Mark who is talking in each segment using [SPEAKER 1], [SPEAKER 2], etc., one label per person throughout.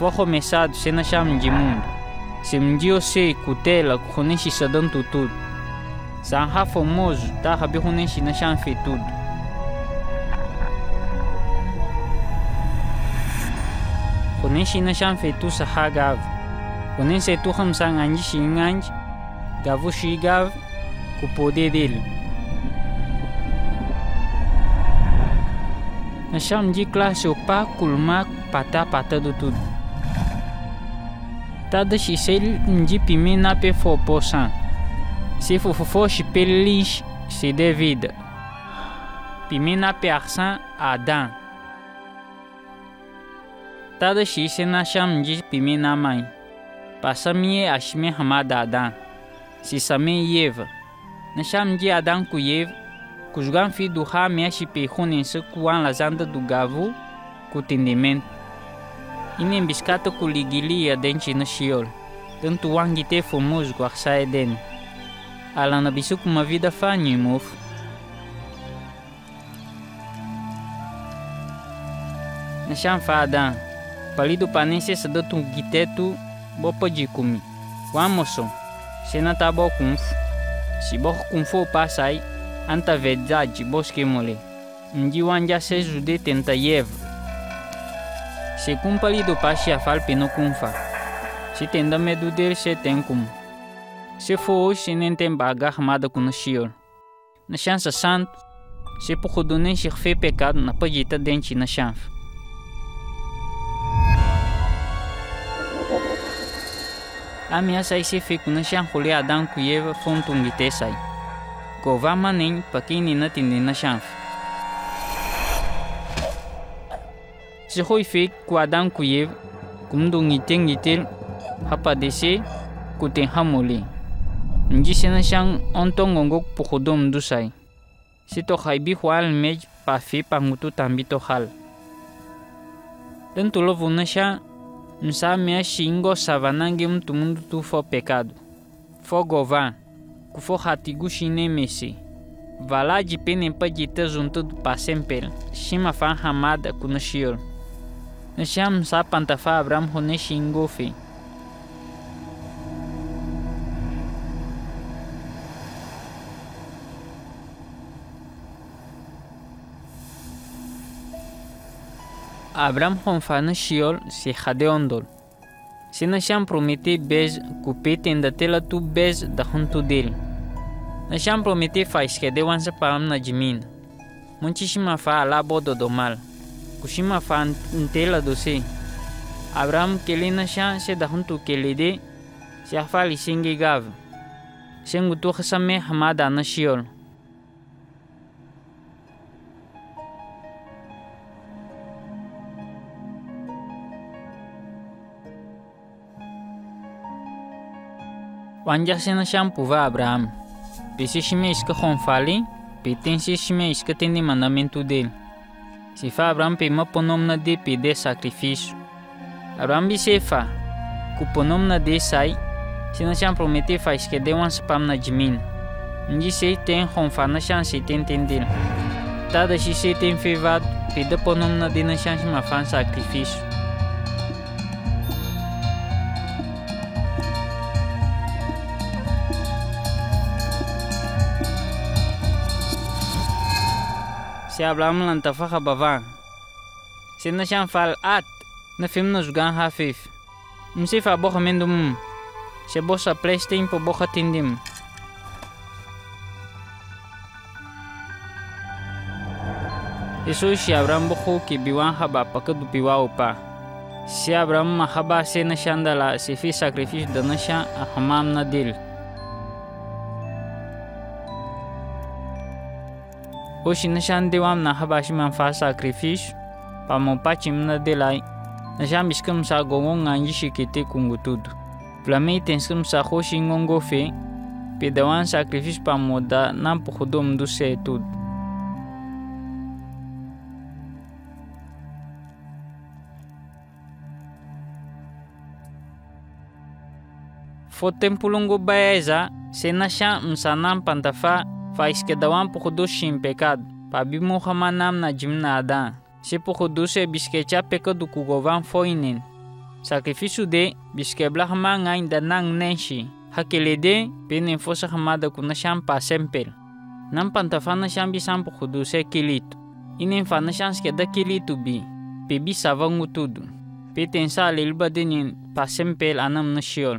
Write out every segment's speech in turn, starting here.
[SPEAKER 1] foi começado se na chama de mundo. Se um dia você cutela, conhece se dando tudo. Se um famoso, tá rabi conhece na chama fez tudo. Conhece na chama fez tudo se hagav. Conhece tu como sang anji xinganj, gavu xigav, com o poder dele. Na chama de classe o pá culma pata do tudo. Tada se ele de pime na pe for poçan. Se for chipelis se devida. Pime na pe arsan Adam. Tada se na chama de pime na mãe. Passa mie ashme hamada Adam. Se same Eva. Na chama de Adam com Eva. Cusgan fi do ha mexe perronense kuan lazanda do gavu com entendimento. E nem biscata com ligilia dente na chiol. Tanto o angite famoso com a saia dele. Ela na bisu com uma vida fanha mofo. Na chanfada, palido panense se dá tu gitetu bopa de comi. Quamoso, se na tabo kunf. Se boco kunfo passai. Anta verdade bosque mole. Wanja se jude tenta Eva. Se cumpali do passe a falpe no cumfa. Se tenda medo dele se tem como. Se for hoje se nem tem baga armada com o chiol. Na chance santo, se por do nem se fez pecado na pagita dente na chanfa. Ameaça se fica na chanfa olhar Adão com Eva fonte um guite sai. Gova manin paquini na tindi na chanfa. Se foi feito com Adão com Eva, como do ngitel, rapadece, com tem hamoli. Ndisse na chan ontong ngok pukodom do sai. Se to haibi hual mej pa fe pangutu tambi to hal. Tanto lovo na chan, nsa mea xingo savanangue mundo tu fo pecado. Fo gova. Ku fo hatigu shine mesi. Vala de penen pa jita junto do passempel. Shima fan hamada ku na shiol. Na sham sa pantafa Abraham hone shingofe. Abraham honfa na shiol se hade ondol. Se na sham promete beijo ku peten da tela tu beijo da junto dele. Na sham promete faz que de wansa param na jimin. Muitíssima fa lá bodo do mal. Kushima fa tela do se. Abraham que ele na sham se da junto que ele de se afali singe gav. Sengu tu khasame hamada na shiol. Wanja se na shampoo va Abraham. Pese shime iska honfali, petense shime iska tende mandamento dele. Se fa Abraham pe ma ponom na de pede sacrifício. Abraham bi se fa, ku ponom na de sai, se na sham promete fa iska de wan spam na jimin. Nji se ten honfa na sham se ten tendel. Tada si se ten fevado, pede ponom na de na sham shima fan sacrifício. Se Abraham lantafa habava. Se na sham fal at, na film nos gan hafif. Mse fa boha mendum. Se bosa plastin po boha tindim. Isso se Abraham boho ki biwan haba pakadu piwa upa. Se Abraham mahaba se na shandala se fi sacrifício da na sham a hamam na dil. Hoje na chan dewam na habashi man fa sacrifício pa mo pachim na delai na chan biskam sa gongong nganji shikete kungu tudo. Plamei tenskam sa hoshi ngongo fe pedawan sacrifício pa mo da nan pukhudom do se tudo. Fo tempo longo baeza se na chan msanam pantafa faz que dawan pukudu shim pecado. Pabi muhamanam na jimna adan. Se pukudu se biskecha pecado kugovan foinen. Sacrifício de bisquebla hama ainda nang nenshi. Hakele de penen fosa hamada kuna champa sempel. Nam pantafa na chambi sampo kudu se kilito. Inen fa na chance que da kilito bi. Pebi savangu tudo. Peten sa lelba denin pa sempel anam na shiol.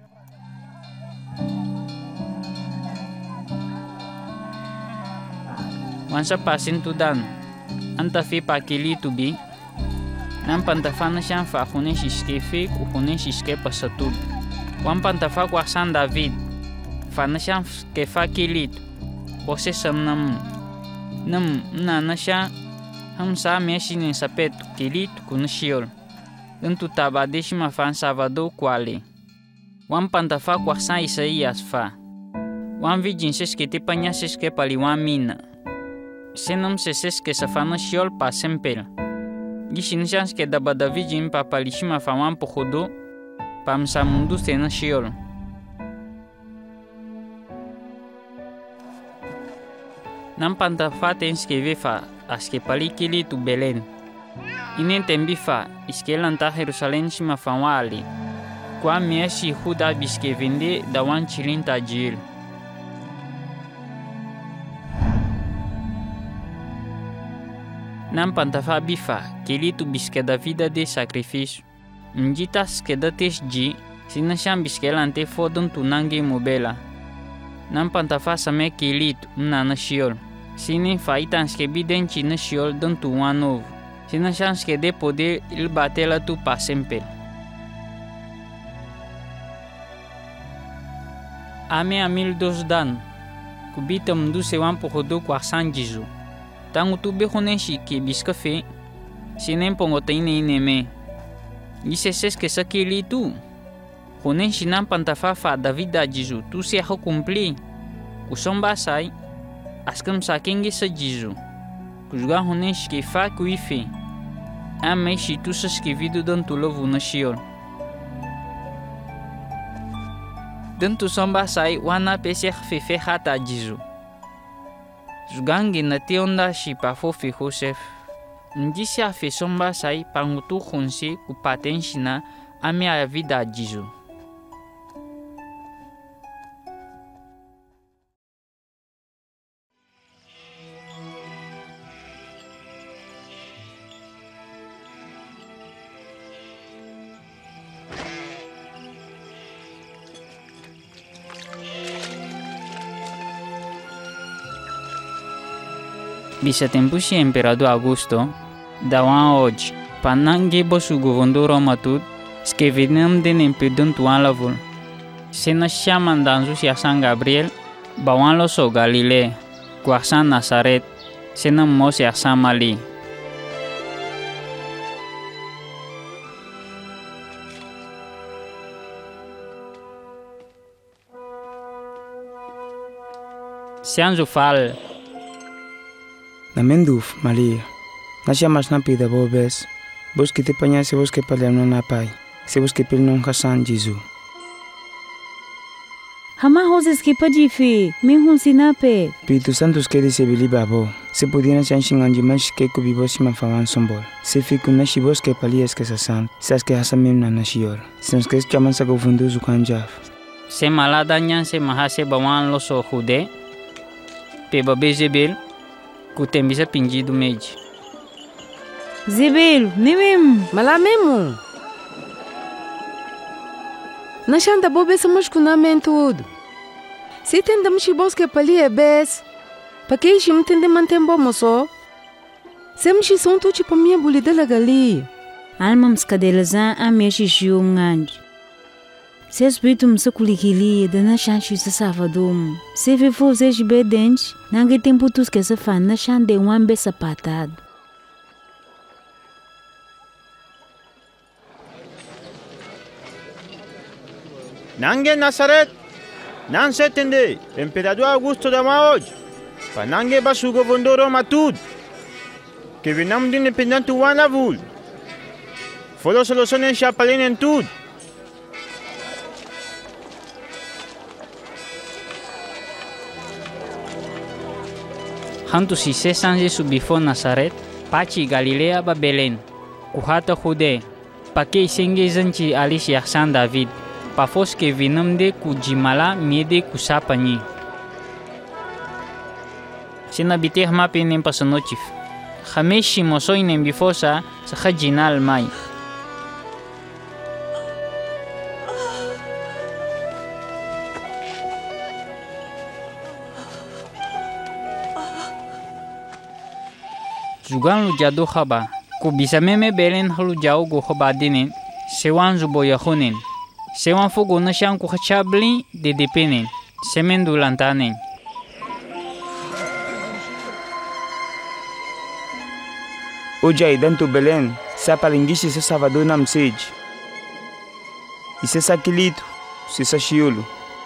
[SPEAKER 1] Wansa pasin tudan. Anta fi pa kilito bi. Nam pantafa na champa fa kunen shiske fe ku kunen shiske pasatud. Wan pantafa kwa san David. Fa na champa ke fa kilito. Você sam nam na sha ham sa mexinin sapeto kilito kun shiol. Tentu tabadeshi ma fan Salvador quale. Wan pantafa kwa san Isaías fa. Wan vidinses que te panhases que pali wan mina. Senam seses que sa fana shiol pa sempel. Gishin chans que daba Davidin pa palishima fa wan pohodo pa msa mundu sena shiol. Nam pantafa tens que ve fa as que pali kilito Belém. Inen tembi fa iske lanta Jerusalém shima fa wali. Kwa miesi huda biske vende da wan chilinta jil. Nam pantafa bifa kilito biske da vida de sacrifício. Njitas que da tesji sina sham biske lante fodon tu nange mobela. Nam pantafa same kilito na shiol. Sinin faitans que bidenci na shiol dan tu wan novo. Sina chance que de poder il batela tu pa sempel. Ame amil dos dan. Kubita mdu se wan pohodo kwa san jizu. Tangu tu behoneshi que bisca fe. Sinen pongota ine me. Giseses que sakili tu. Honeshi nan pantafa fa Davida jizu. Tu se ha cumpli. Kusom basai. Askam sakengi sa jizu. Kujga honeshi que fa kuife. Amei și tu să scrividu dântu lovu na shiol. Dântu somba sai wana pesech fefe hata jizu. Zugangi na tionda și pa fofi Josef. Ndisia fe somba sai pangutu honse ku patenshina ame a vida jizu. Bisatempushi Emperador Augusto, dawan hoje, panange bosu govondor Roma skevenam den empedon tuan lavul. Sena shaman danzu si San Gabriel, bawan lo so Galilea, kuasan Nazaret, sena mo si San Mali. Sianzu fal.
[SPEAKER 2] Namenduf, Maria. Nasya mas na pida bobes. Bos que te panha se bos que palham na pai. Se bos que pel non Hassan Jizu.
[SPEAKER 3] Hama hoses que padi fi. Min hun sinape.
[SPEAKER 2] Pitu santos que de se bili babo. Se pudieran chanchin anji mas que ko bibos ma fawan sombol. Se fiku na shibos que palies que sasan. Sas que hasamem na nashior. Sens que chaman sa gofundu zukanjaf.
[SPEAKER 1] Se maladanyan se mahase bawan lo so jude. Pe babe Zebel. Kutembisa pingido meji.
[SPEAKER 3] Zebel, mimim.
[SPEAKER 4] Mala mesmo. Nós anda bobe somos com tudo. Se tendamos que bosque pali é bes. Para que isso me tende manter bom moço? Se me são tu tipo minha bolida la gali.
[SPEAKER 3] Almam skadelazan a mexe jium ngand. Se espiritum se kulikili de na chanchi se savadum. Se ve foze jibe dente, nange tempo tus que se fan na chan de wan be sapatado.
[SPEAKER 5] Nange Nazaret, nan se tende, Emperador Augusto da hoje. Pa nange basu govondor Roma tudo. Que venam de independente wana vul. Folo solução em chapalene em tudo.
[SPEAKER 1] Hantu si se sanje subifo Nazaret, pachi Galilea ba Belén, kuhata Jude, Pakai sengezanci alis yaksan David. Pafos ke vinam de ku jimala miede ku sapanyi. Sinabite hama penem pasanochif. Hameshi mosoy nem bifosa sa khajinal mai. Zugan lu jadu khaba. Ku bisa meme belen halu jauh go khaba dinen. Sewan zuboya honen. Sewan fogo na siyang ku kachabli de depenen. Semen dulantanen.
[SPEAKER 2] Ojai danto Belém, sa palingishi sa Salvador nam sede. E se sa Quilito, se sa Chiolo.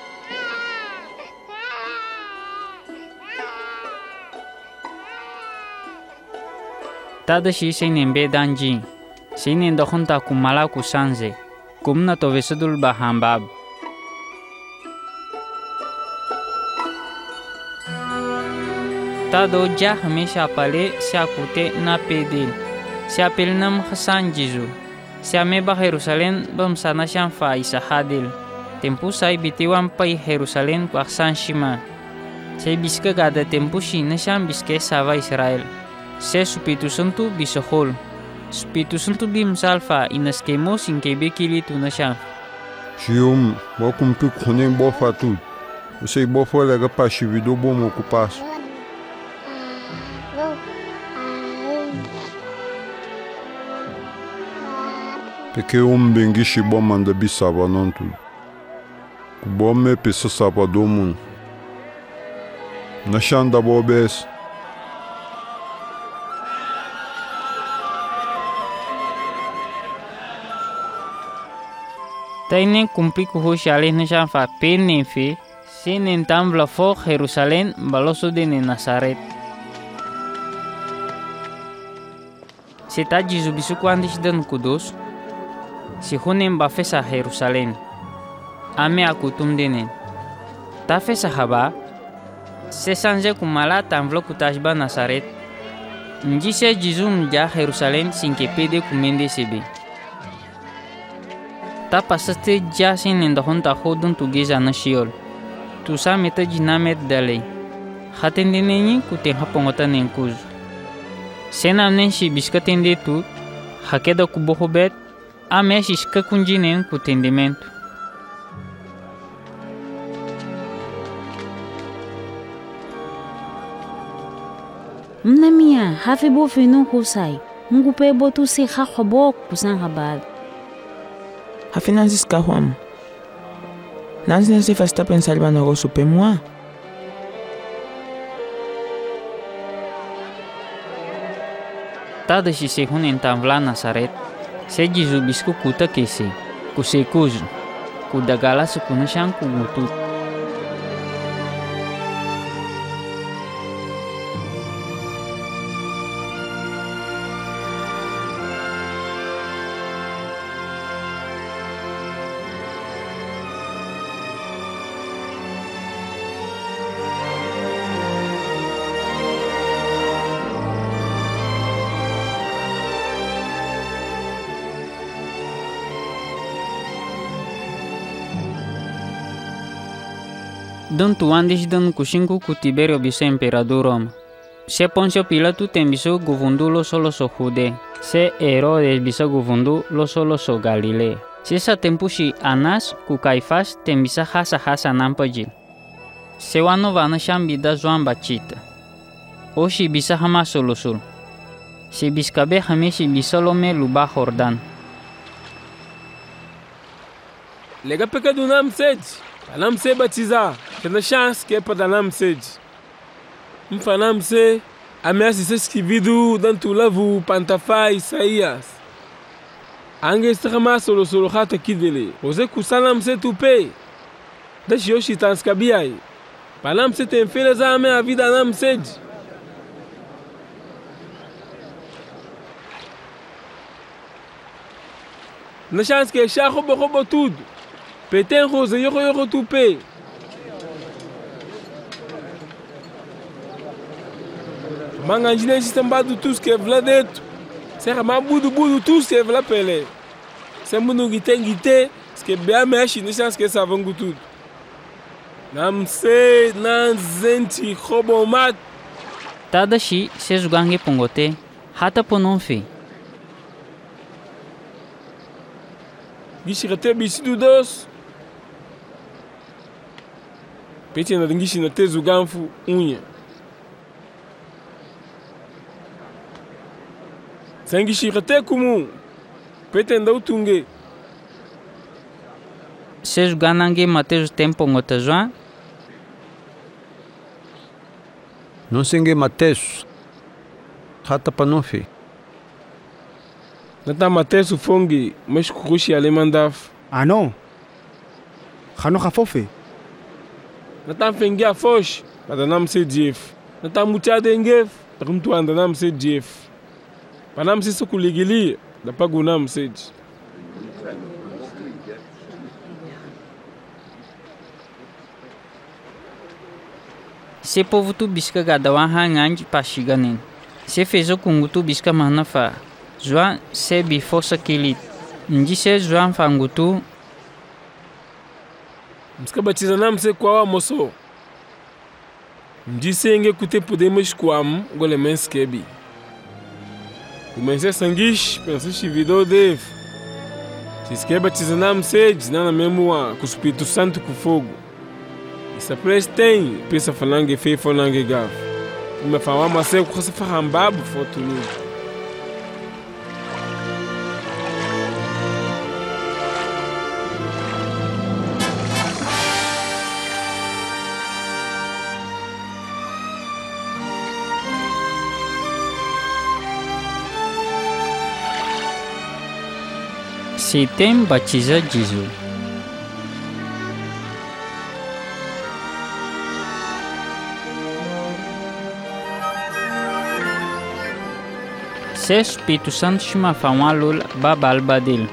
[SPEAKER 1] Tada shi seinen be danji. Seinen dokhunta kumala ku sanze. Kumna to vesadul bahambab. Tado ja hamisha pale sia kute na pedil. Sia pelnam Hasan Jizu. Sia meba Jerusalem bam sana siang fa isa hadil. Tempu sai bitiwan pai Jerusalem ku aksan shima. Sai biska gada tempu shi na siang biske sava Israel. Se Espiritu Santo bisohol. Espiritu Santo bimsalfa inaskemo sin kebe kilitu na siang.
[SPEAKER 6] Shium, wakum tu kuning bofa tu. Usai bofa lega pa shivido bomo kupas. Porque bengi shi bom manda bi saba non tu. Ku bom me pesa saba domun. Na shanda bobes.
[SPEAKER 1] Taine cumpri ku hoshale na shan fa penne fe. Senen tambla fo Jerusalem baloso de Nazaret. Seta Jizu bisu kwandis dan kudus. Si hunem ba fesa Jerusalem. Ame akutum denen. Ta fesa haba. Se sanje kumala tamvlo kutajba Nazaret. Nji se Jizu mja Jerusalem sin ke pede kumende sebe. Ta pasaste ja sin endohon ta hodun tugeza na shiol. Tu sa meta jinamet dalei. Haten deneni kuten hapongota nenkuz. Senam nen shi biskatende tu. Hakeda kubohobet. Ame shishka kunjinen ku tendimento.
[SPEAKER 3] Mnamia, hafi bo fino kusai. Ngupe bo tu se khakhobo kusan habal.
[SPEAKER 2] Hafi nansis kahwam. Nansis se fasta pensar banogo supe moi.
[SPEAKER 1] Tada shi se hunen tamvla Nazaret. Se Jizu bisku kuta kese, ku se kuzu, ku dagala sukuna shan ku mutu. Don tuandis don kusinku ku Tiberio biso emperador Roma. Se Poncio Pilato tem biso guvundu lo solo so Jude. Se Herodes biso guvundu lo solo so Galilea. Se sa tempu shi Anas ku Caifás tem bisa hasa nampajil. Se wano vana shambida Joan Bachita. O shi bisa hama solo sul. Se biskabe hame shi bisa lome luba Jordan.
[SPEAKER 7] Lega pecado nam sede. Anam se batiza. Tem chance que é para anam sede. Mfanam se ameaça se esquivido danto lavu pantafá Isaías. Ange está solo hata kidele. Ose kusanam se tupe. Deixa eu chitar skabiai. Panam se tem filhas a minha vida anam sede. Na chance que é roubo tudo. Petem rosa yoro tupe. Manganjine sistembado tous que vla deto. Serra ma budu tous que vla pele. Sempre no gite, que bem mexe, não chance que savam tudo. Não sei, não sente roubo mat.
[SPEAKER 1] Tada shi se jugange pongote, hata ponon fe.
[SPEAKER 7] Gishi rete bici do dos. Pete na dingishi na te zuganfu unha. Sangishi rete kumu. Pete ndau tunge.
[SPEAKER 1] Se juganange mateus tempo ngota joan.
[SPEAKER 6] Não senge Mateus. Hata panofi.
[SPEAKER 7] Nata Mateus fongi, mas kukushi alemandaf.
[SPEAKER 8] Ah non. Khano khafofe.
[SPEAKER 7] Nata fengi a fosh, padanam se dief. Nata mutiade engef, takumtu andanam se dief. Panam se sukuligili, da pagunam sej.
[SPEAKER 1] Se povo tu bisca gadawan hanganj pashiganin. Se fezo kungu tu bisca mahnafa. Joan se bifosa kilit. Nji se Joan fangutu.
[SPEAKER 7] Mska batiza nam se kwa moso. Nji se nge kute podemos kwam gole menskebi. Comecei sanguish, pensei chividou dev. Se esquece batiza nam se na memória com o Espírito Santo com fogo. Essa prece tem, pensa falando que fez falando que gav. Me fala mas eu com essa farambabo foto nu.
[SPEAKER 1] Se tem batiza Jesus. Se Espírito Santo chama fawa lul babal badil.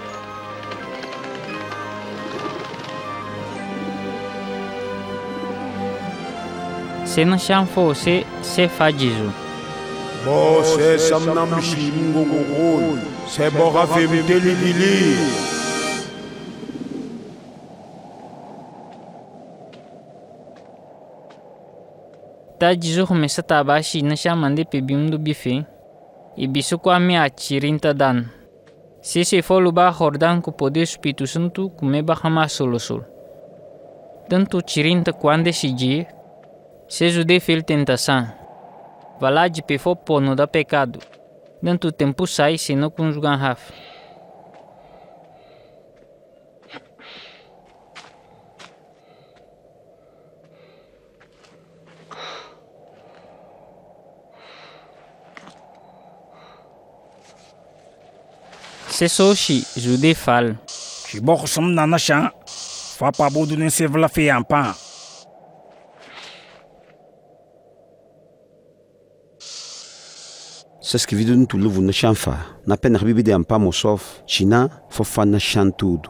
[SPEAKER 1] Se não chama você, se faz Jesus.
[SPEAKER 9] Você samna mishingo gogol, se borra femteli gili.
[SPEAKER 1] Ta Jesus começa a tabashi na chamando pebim do bife. E bisu kwa mi achirinta dan. Se for luba jordan com poder Espírito Santo comeba hama solo. Tanto chirinta quando se jude fil tentação. Vala de pefo pono da pecado. Tanto tempo sai se não conjugam raf. Se soshi jude fal.
[SPEAKER 8] Shibok som nana shan. Fa pa bodu ne se vla fe ampa.
[SPEAKER 10] Saske vidu ntu luvu na chanfa. Na pena habibi de ampa mosof. China fofa na chan tudo.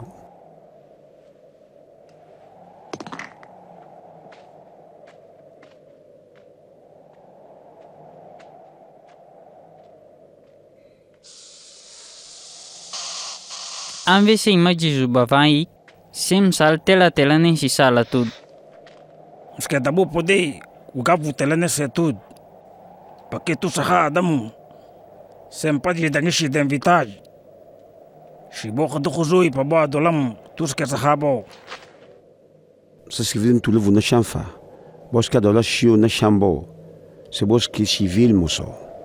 [SPEAKER 1] Am vese imagi bavanyi, sim sal tela nem si sala tudo.
[SPEAKER 8] Ske tabu pode, ugavu tela nesse tudo. Porque tu saha adamu. Sempre de dangishi de invitage. Shibok do khuzui pa ba dolam, tu ske sahabo.
[SPEAKER 10] Saske vidu ntu luvu na chanfa. Boska dola shio na chambo. Se boski civil moso.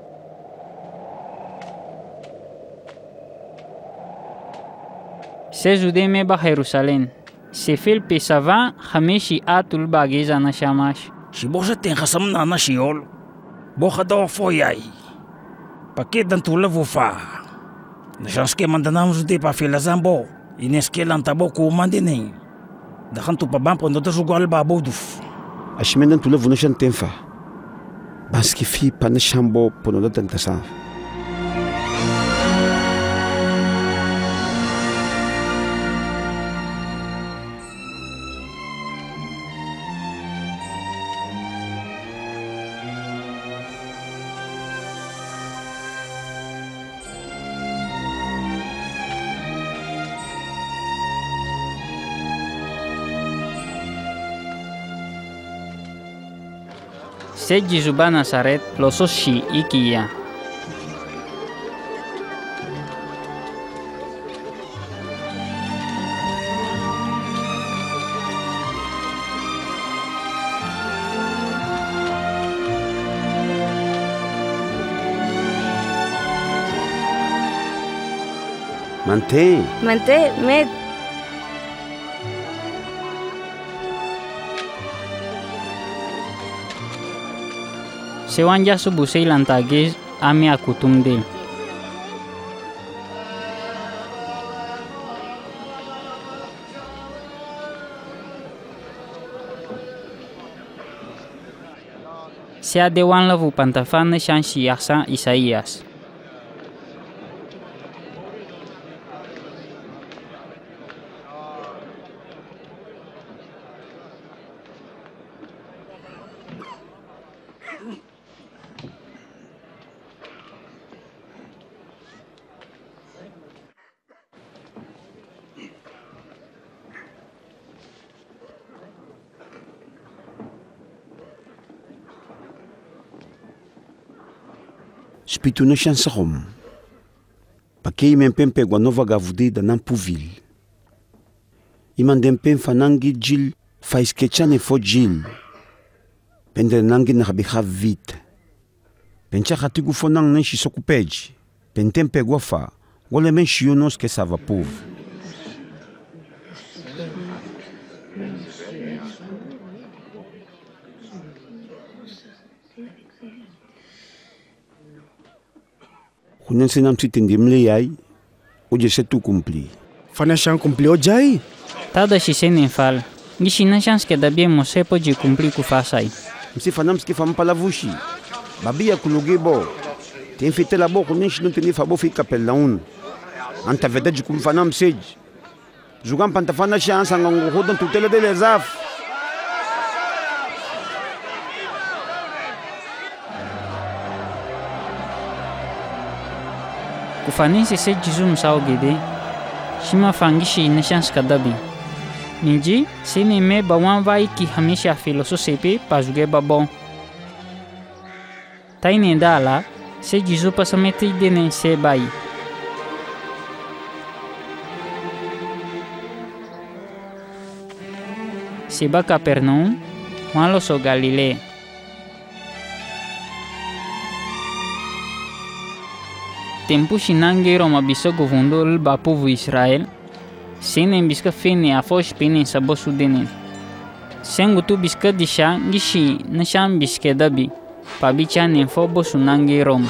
[SPEAKER 1] Se jude me ba Jerusalém. Se fil pesava, hameshi atul bageza na chamash.
[SPEAKER 8] Shibok sa ten khasam na na shiol. Boka daw foyay. Pakit dan tu luvu fa. Nashanske mandanam jude pa fila zambo. Ineske lantabo ko mandine. Dakan tu pabampo no jugal baboduf.
[SPEAKER 10] Ashmenan tu luvu na chan tenfa. Baski fi pa na chambo pono da tentasa.
[SPEAKER 1] Se Jesus ba Nazaret lo so shi ikiya.
[SPEAKER 10] Mantém.
[SPEAKER 11] Med.
[SPEAKER 1] Se wan ja su busei lantagez ame akutum del. Se adewan lavu pantafan shan shiasa Isaías.
[SPEAKER 10] Spitu na chance rom. Pakei mempempe gwa nova gavude da nampuvil. Imandempen fanangi jil faiskechane fo jil. Pende nangi na habiha vite. Pencha hatigu fonang nan shisokupeji. Pentempe gwa fa. Gole men shionos ke sava pouv. Kunen senam si tindimle yai, oje se tu cumpli.
[SPEAKER 9] Fana shan cumpli ojai?
[SPEAKER 1] Tada si senen fal. Gishi na chance que dabie mo se pode cumprir ku fasai.
[SPEAKER 10] Msi fanam ski fam palavushi. Babia kulugebo. Tem fete la bo kunen shi non teni fabo fi kapel laun. Anta vedade kum fanam sej. Jugam pantafana chance ngango hodon tutele de lezaf.
[SPEAKER 1] Kufanisi se Jesus msao gede. Shima fangishi na chance kadabi. Niji se ne me bawan vai ki hamisha filoso sepe pajuge babon. Taine dala se Jesus pasamete dene se bai. Se ba Capernaum, walo so Galilea. Tempo shinange Roma bisa govundol ba povo Israel. Senen biska fene a fosh pene sabo sudenen. Sengu tu biska disha gishi na sham biske dabi. Pabicha ne fobo sunange Roma.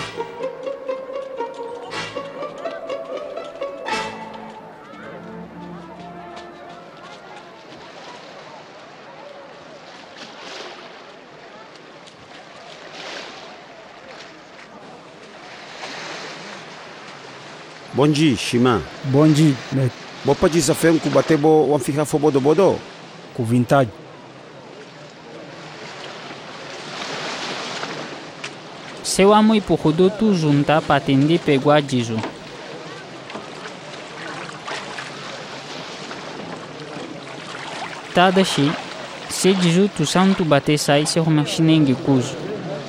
[SPEAKER 10] Bom dia, Shima.
[SPEAKER 2] Bom dia, Met.
[SPEAKER 10] Bopa de desafio que batebo wan ficar fobo do bodo.
[SPEAKER 2] Com vontade.
[SPEAKER 1] Seu amo e pohudo tu junta para atender pegou a Jesus. Tada shi, se Jesus tu santo bate sai se uma chinengue cujo.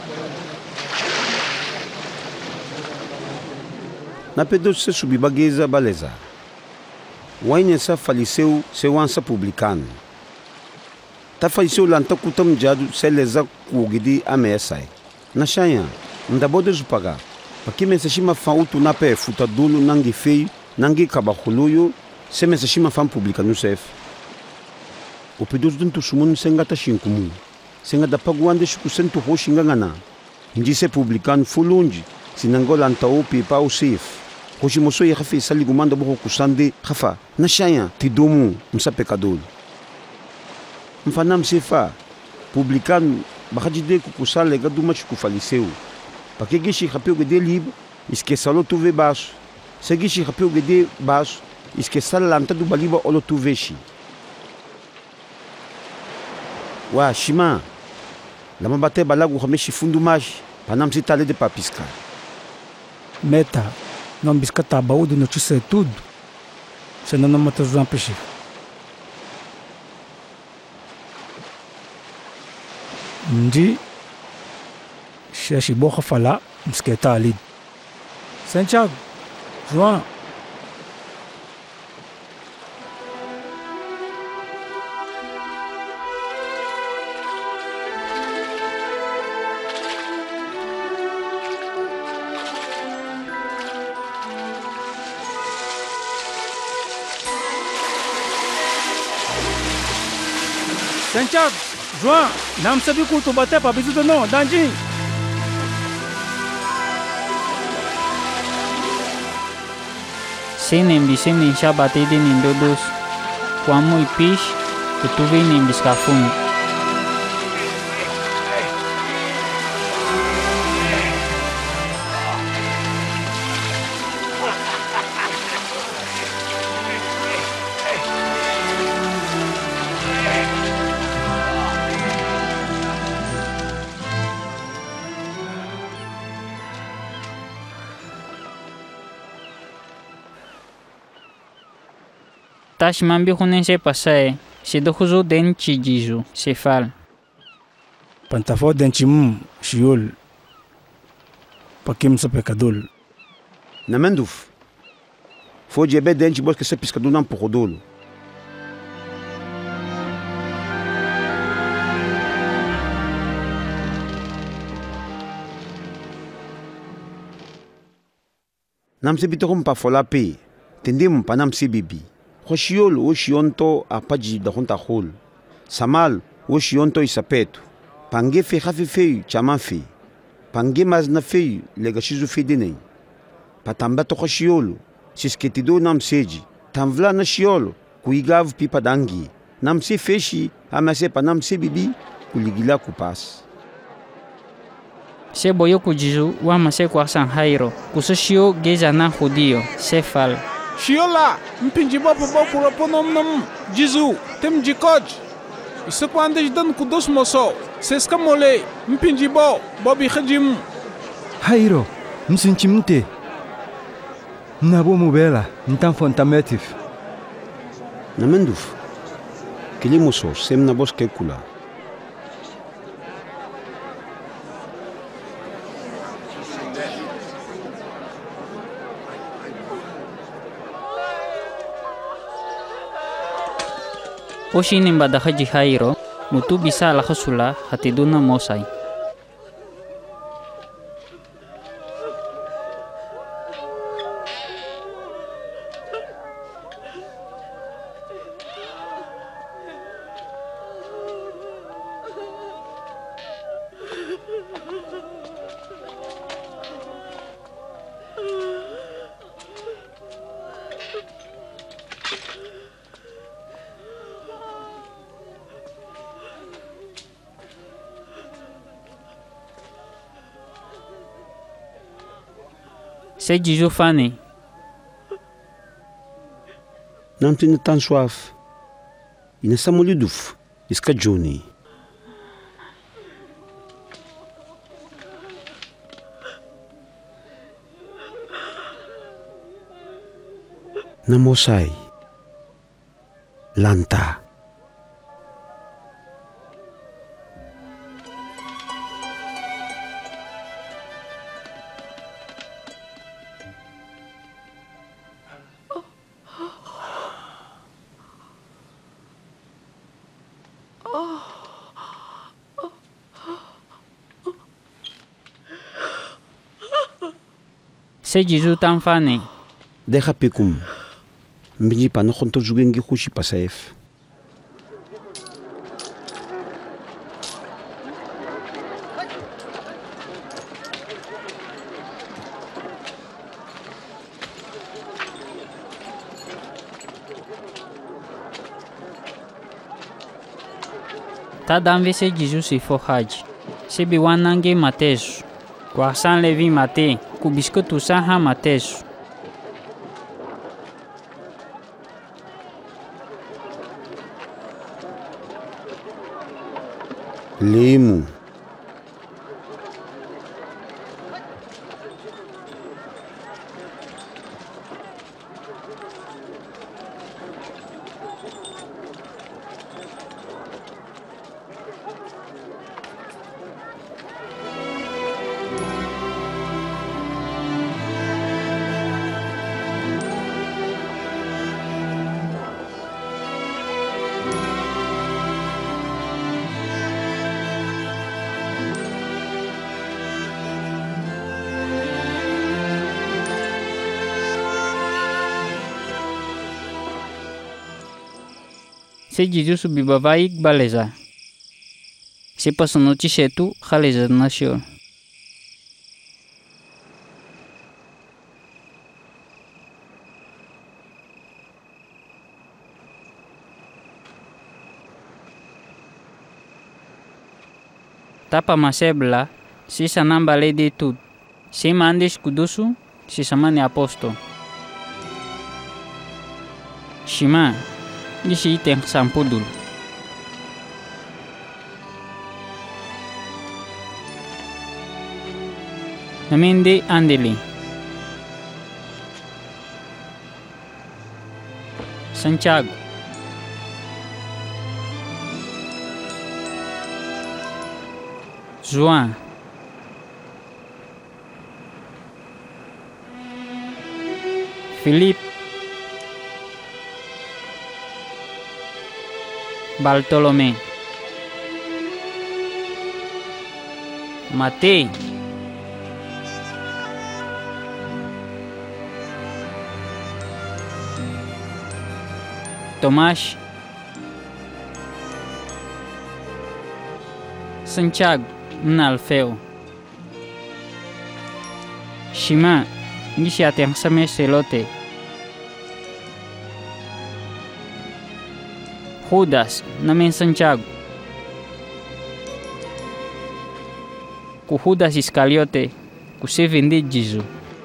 [SPEAKER 10] Na pedo se subir bagueza baleza. Wainessa faleceu seu ansa publicano. Ta faleceu lanta kutam jadu se leza kugidi amesai. Na chanya, nda bodo zupaga. Paki mensashima fautu na pe futadulu nangi feio, nangi kabakuluyo, se mensashima fan publicano sef. O pedo duntu sumun sengata shinkumu. Sengata paguande shukusentu hoshingangana. Hindi se publicano fulunji, sinangola anta upi pa usif. Hoje moço ia refer sali gumanda boco kusande rafa na chanya ti domu msa pecador. Mfanam sefa publicano bahadide ku kusale ga duma ku faleceu. Pa que gishi rapeu de libre esqueça lo tu ve baixo. Se gishi rapeu de baixo esqueça lanta do baliba olo tu veshi. Wa shima lama bate balagu rameshi fundo mais panam se tale de papisca.
[SPEAKER 2] Meta. Não bisca tabaú de notícia é tudo. Senão não matas um peixe. Ndi
[SPEAKER 8] se si bo fala msketa alid. Santiago, João. Santiago, João, não sabe quanto bater para visita não, Danjin.
[SPEAKER 1] Se nem bisa nem já bater de nem todos, quando e pis, tu vem nem biscafum. Tash mambi hunen se pasai, se do huzo den chijizu, se fal.
[SPEAKER 8] Pantafo den chimum, shiol. Pakim sa pecadol.
[SPEAKER 10] Namenduf. Foje be den chibos que se pescador não porodolo. Nam se bitorum pa folape, tendim pa nam se bibi. Hoshiol o shionto a paji da honta hol. Samal o shionto isapeto. Pange fe hafi feio chama fe. Pange mas na feio lega shizu fe denei. Patamba to hoshiolo. Sisketido nam seji. Tamvla na shiolo. Kuigav pipa dangi. Nam se feshi amase pa nam se bibi kuligila kupas.
[SPEAKER 1] Se boyo kujizu wama se kwa sanhairo. Kusashio geza na hudio. Se fal.
[SPEAKER 11] Shiola, mpinjiba papa kuroponom nam jizu, tem jikoj. Isa kwande dan kudos moso, seska mole, mpinjibo, bobi khajim.
[SPEAKER 12] Hairo, msinchimte. Nabo mubela, ntan fontametif.
[SPEAKER 10] Namenduf. Kilimoso, sem na bos kekula.
[SPEAKER 1] Oshi ni mbadaha jihairo, mutu bisa la khasula hatiduna mosai. Se jizu fane.
[SPEAKER 10] Não tem tão suave. E nessa moliduf, isca Johnny. Namosai. Lanta.
[SPEAKER 1] Se jizu tan fane.
[SPEAKER 10] Deja pecum. Mbiji pa no konto jugengi hushi pasaef.
[SPEAKER 1] Ta danve se jizu si fo haji. Se biwanange matesu. Kwa san levi mate. Kubisco tu saha matesu.
[SPEAKER 10] Lemu.
[SPEAKER 1] Se Jesus subiba vai baleza. Se passa notícia tu, realeza nasceu. Tapa masebla, si sanamba lei de tudo. Se mandes kudusu, si samani aposto. Shima, isi iteng sampudul. Namende andeli. Santiago. João. Felipe. Bartolomé. Matei. Tomás. Santiago. Alfeu. Shima. Nisi ateng same selote. Judas, namen Santiago. Ku Judas Iscariote, ku se vende Jesus.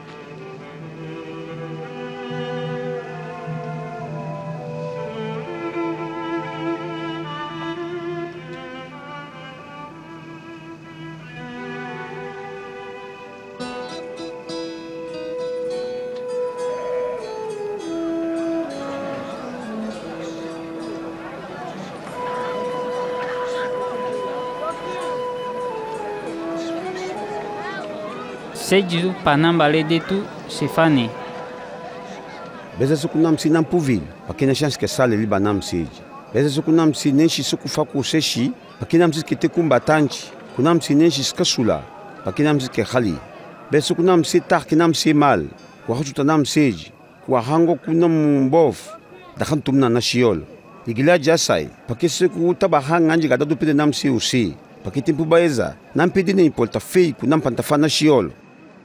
[SPEAKER 1] Seju panambale de tu se fane.
[SPEAKER 10] Beza sukunam si nam puvil, pakina chance que sale li banam seji. Beza sukunam si nenshi sukufaku seshi, pakinam si que te combatante, kunam si nenshi skasula, pakinam si que khali. Beza sukunam si takinam si mal, kwa hututanam seji, kwa hango kunam bof, dakhantum na nashiol. Igila jasai, pakise ku tabahang anji gada dupide nam si usi, pakitimpu baeza, nam pedi ne impolta fei kunam pantafana shiol.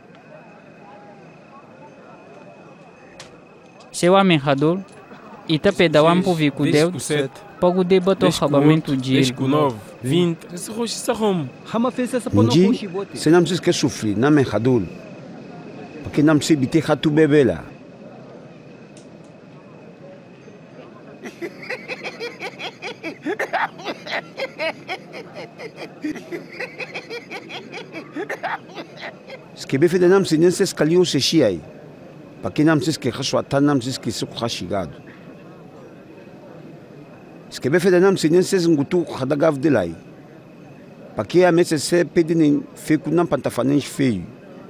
[SPEAKER 1] Sewa menhador, ita pedawam por vir com Deus, pago de botou rabamento de
[SPEAKER 7] 19, 20, esse roxo sahom.
[SPEAKER 12] Hama fez essa pona roxo bote.
[SPEAKER 10] Se não precisa que sofrer, não menhador, porque não se bite hatu bebela. Se que befe de não se nem se escalhou se chiai. Porque não se que raswatan não se que suco chegado. Se que befe de não se nem se ngutu hadagav de lai. Porque a mesa se pede nem feco não pantafanens feio.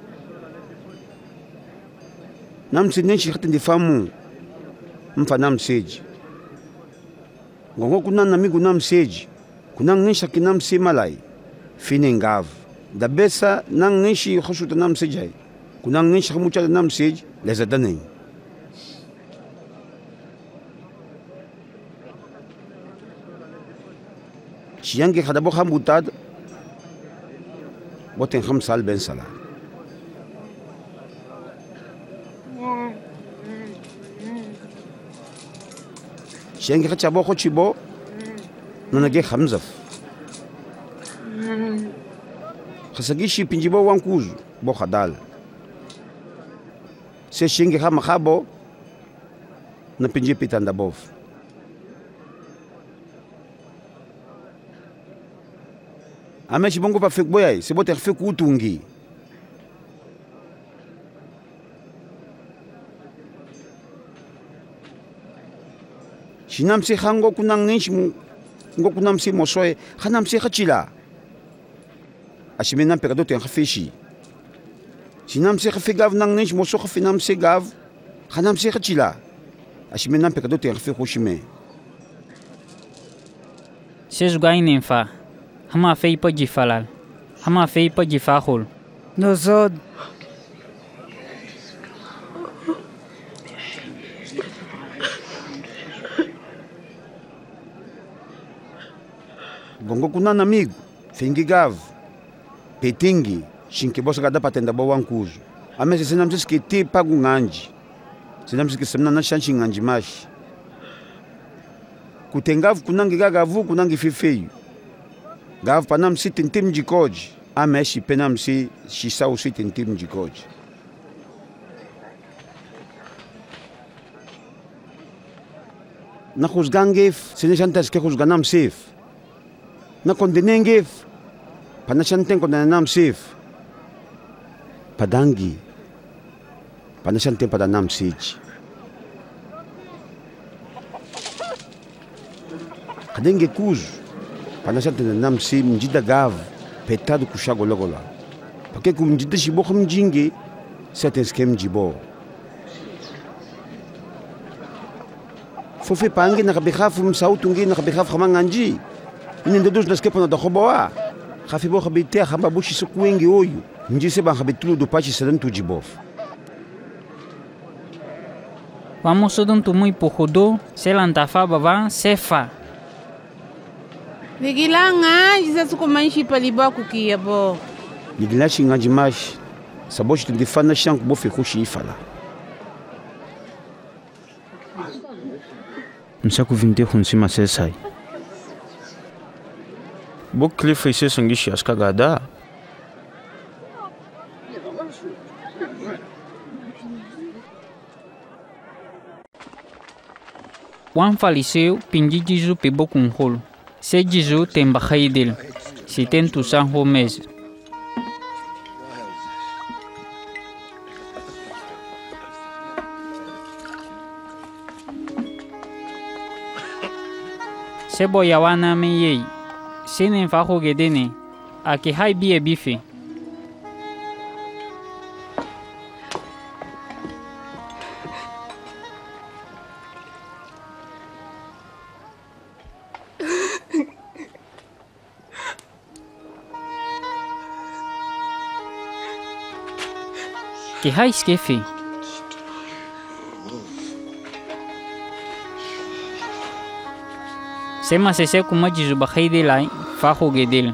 [SPEAKER 10] Não se nem chegate de famu. Não fanam sede. Gongo kunan amigo não sede. Kunan nem chaki não se malai. Finengav. Da besa não nem chi raswata não sejai. Kunang nem chaki mucha não sede. Les adanei. Siang que cada boca mutado, botem hamsal ben sala. Siang que cada boca chibo, não é que hamzaf. Kasagi pinjibo wankuzu, boca dal. Se xingue hama habo na pinji pitanda bof. Ame chibongo pa fek boyai, se bote fek utungi. Shinam se hango kunang nishimu, ngo kunam se mosoe, hanam se hachila. Ashimenam pegado ten hafishi. Sinam se gav nang nish moso finam se gav khanam se khachila ashmenam pekado te khfe khoshime
[SPEAKER 1] se jogar nem fa hama fei pode falar hama fei pode falar
[SPEAKER 13] nozod
[SPEAKER 10] gongo kunana amigo, fingi gav, petingi, shinke bosa kada patenda bo wankuzo. Amese senamse skete pagu nganji. Senamse kesemna na shanshi nganji mashi. Kutengavu kunangi gagavu kunangi fifeyu. Gav panam si tintim jikoji. Ameshi penam si shisau si tintim jikoji. Na khuzgangef seneshantas ke khuzganam sef. Na kondenengef panashanten kondenam sef. Padangi panashanten padanam sej. Kadenge kuz panashanten nam se mjida gav petado kushago logola. Pake kumjida shibo kumjinge certains kem jibo. Fofe pange nakabikhafu msautungi nakabikhafu khamanganji. Inende dos naskepo na dokhoboa. Khafibo khabite khababushi sukwengi oyu. Njise ban khabitulu do pachi sadantu jibof.
[SPEAKER 1] Vamos soduntu muy pohodo, selantafa bava sefa.
[SPEAKER 4] Vigilanga, jisa sukumanshi paliba kukia bo.
[SPEAKER 10] Nigilashi ngajimash. Saboshi tundifana shank bofe kushi ifala.
[SPEAKER 2] Msaku vinte hunsima sesai.
[SPEAKER 5] Bo klifa ise sangishi askagada.
[SPEAKER 1] Wan faleceu pindi jizu pebo com rolo. Se jizu tem bahai dele. Se tem tu san homens. Se boyawana me yei. Se nem fa hogedene. Aqui hai bie bife. Que raiz que fi? Se mas esse como diz o barrei de lá, farro gedel.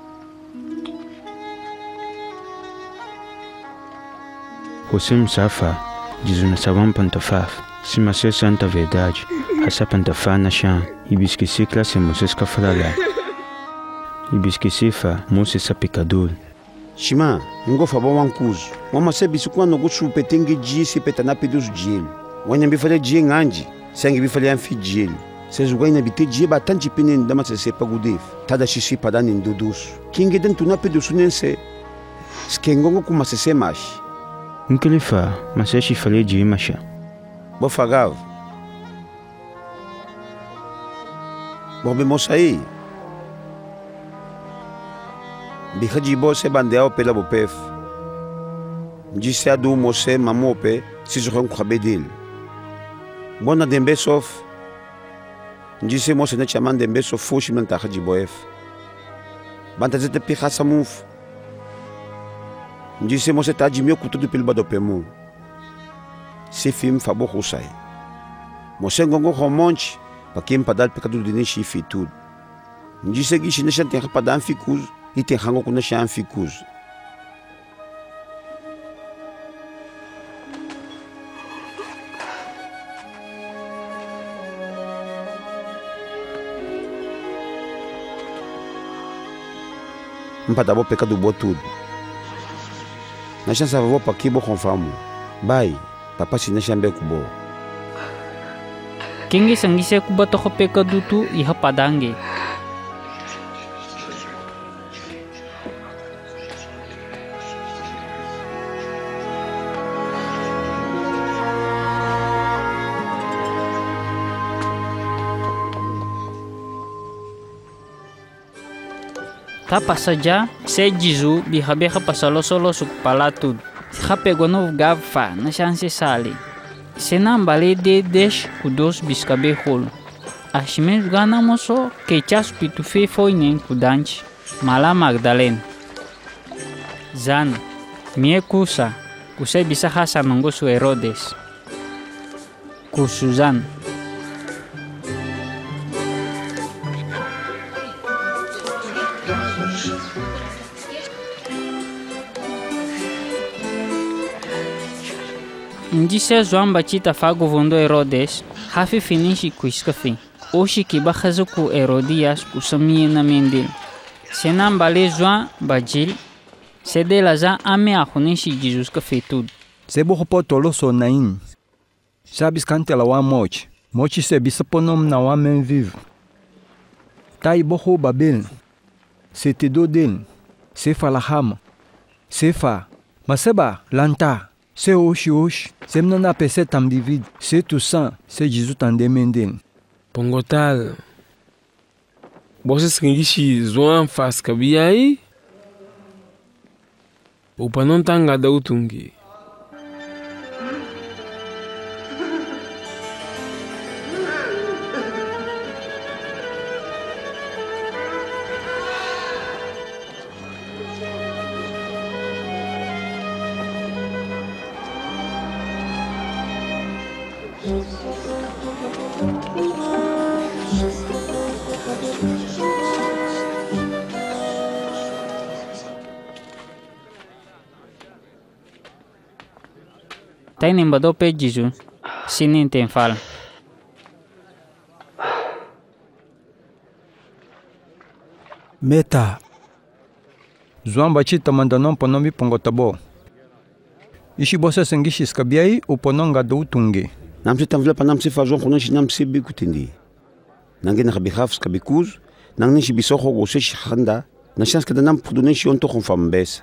[SPEAKER 2] Hosem safa, diz uma savam pantafaf. Se mas é santa verdade, essa pantafá na chã, e bisqueci classe moças cafalala. E bisqueci fa, moças a pecador.
[SPEAKER 10] Shima, ngofa ba wankuzo. Mama sebi sukwa no gushu petengi ji se petana pedus jelo. Wanya bifale ji nganji, sangi bifale amfi jelo. Sezuga ina bite ji ba tanji penen dama se pagudef. Tada shishi padani ndudus. Kinge den tuna pedus nense. Skengongo kuma se mash.
[SPEAKER 2] Nkelifa, maseshi fale ji masha.
[SPEAKER 10] Bofagav. Bobe mosai. Bikajibo se bandeo pela bopef. Disse adu mose mamope si zoron kwabedil. Bona dembe sof. Disse mose ne chaman dembe sof fushi menta kajiboef. Banta zete piha samuf. Disse mose tajimio kutudu pilba dopemu. Si film fabo husai. Mose ngongo homonch pakim padal pekadu dinishi fitud. Disse gishi ne shanti padan fikuz. Ite hango kuna shan fikuz. Mpatabo pecado bo tudo. Na chance vou para aqui bo conformo. Bai, papa se deixa bem kubo.
[SPEAKER 1] Quem sangise kuba to pecado tu e rapadangue. Tapa saja, se jizu bihabeha pasalo-solo sukpalatud. Se pegou no gava na chance sali. Se não bale de desh kudos biscabe holo. Ashmes gana moço que chas pitufe foi nem kudante. Mala Magdalena. Zan, mie kusa, kusai bisa hasa mangosu Herodes. Kusuzan. Indícia João Batista fago vondo Herodes, hafi finishi kuiskafi. Oshi kibahazo ku Herodias kusamie na mendil. Senam bale João Bajil, sede laza ame ahunishi Jesus ka fetud.
[SPEAKER 13] Sebo hopo tolo so nain. Sabis kantela wa moch. Mochi se bisaponom na wa men vive. Tai boho babel. Se te dodel. Se falaham. Se fa. Maseba lanta. Se oshi. Se mnana pese tam divid. Se tu san. Se Jesus tande mendel.
[SPEAKER 7] Pongotal. Você sengishi João faz kabiai? O panon tanga da utungi.
[SPEAKER 1] Tai nembado pe Jesus, sinin tem fala.
[SPEAKER 13] Meta. João Batista mandanon ponomi pongotabo. Ishi bosa sengishi skabiai upononga do utunge.
[SPEAKER 10] Namse tamvila panam se fazon konan nam se bikutendi. Nange na bihaf skabikuz, nang nishi bisoho go se shanda, na chance que nam prodone shi onto kon fambesa.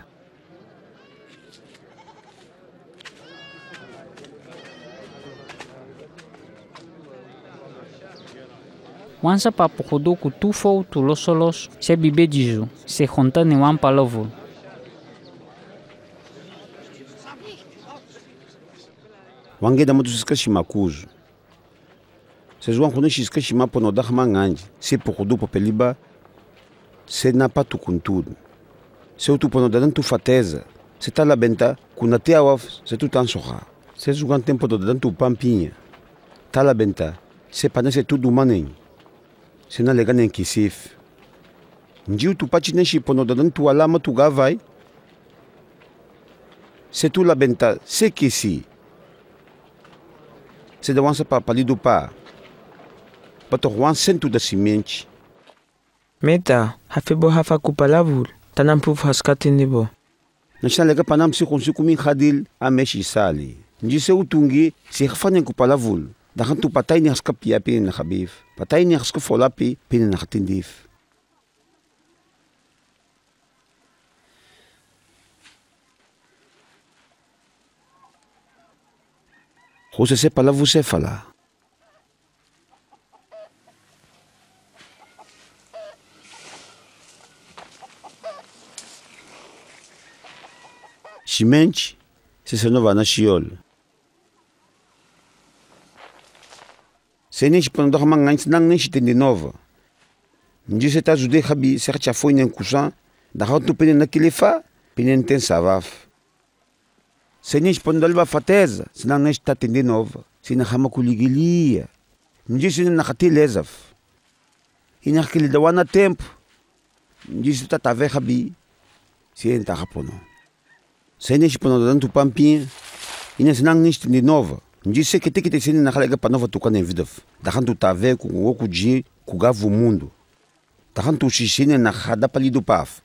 [SPEAKER 1] Wansa papukudu kutufo tulosolos se bibe jizu, se honta ni wan palovu.
[SPEAKER 10] Wange da mutuska shimakuzu. Se João konan shiska shima pono da manganji, se pukudu popeliba, se na patu kuntudu. Se utu pono da tu fateza, se tala benta kunate awaf se tu tan soha. Se zugan tempo do dan tu pampinha. Tala benta se panese tudo manen. Se na lega nem kisif. Njiu tu pachineshi pono dadan tu alama tu gavai. Se tu la benta se kisi. Se da wansa pa palido pa. Pato wan sentu da simente.
[SPEAKER 14] Meta, hafebo hafa kupalavul. Tanam puf haskatinibo.
[SPEAKER 10] Nasha lega panam se konsiku min khadil ameshi sali. Nji se utungi se khfanen kupalavul. Dahan tu patay ni haska pia pinin na khabif. Patay ni haska folapi pinin na katindif. Jose se palavu se fala. Shimenchi se nova na shiol. Se nem chipando da mangantes não nem chitende nova. Nji se tá jude habi se cha foi nem kusan da hatu penen naquele fa penen tem savaf. Se nem chipando da fateza se não nem está tende nova. Se na hama kuligilia. Nji se na khati lezaf. E naquele da wana tempo. Nji se tá tave habi se enta rapono. Se nem chipando da tu pampinha e nem se não nem chitende nova. Ndise que tem que ter sido na realidade para nova tocar na vida. Da hantu tá ver com o oco de cugava o mundo. Da hantu xixine na rada para lido paf.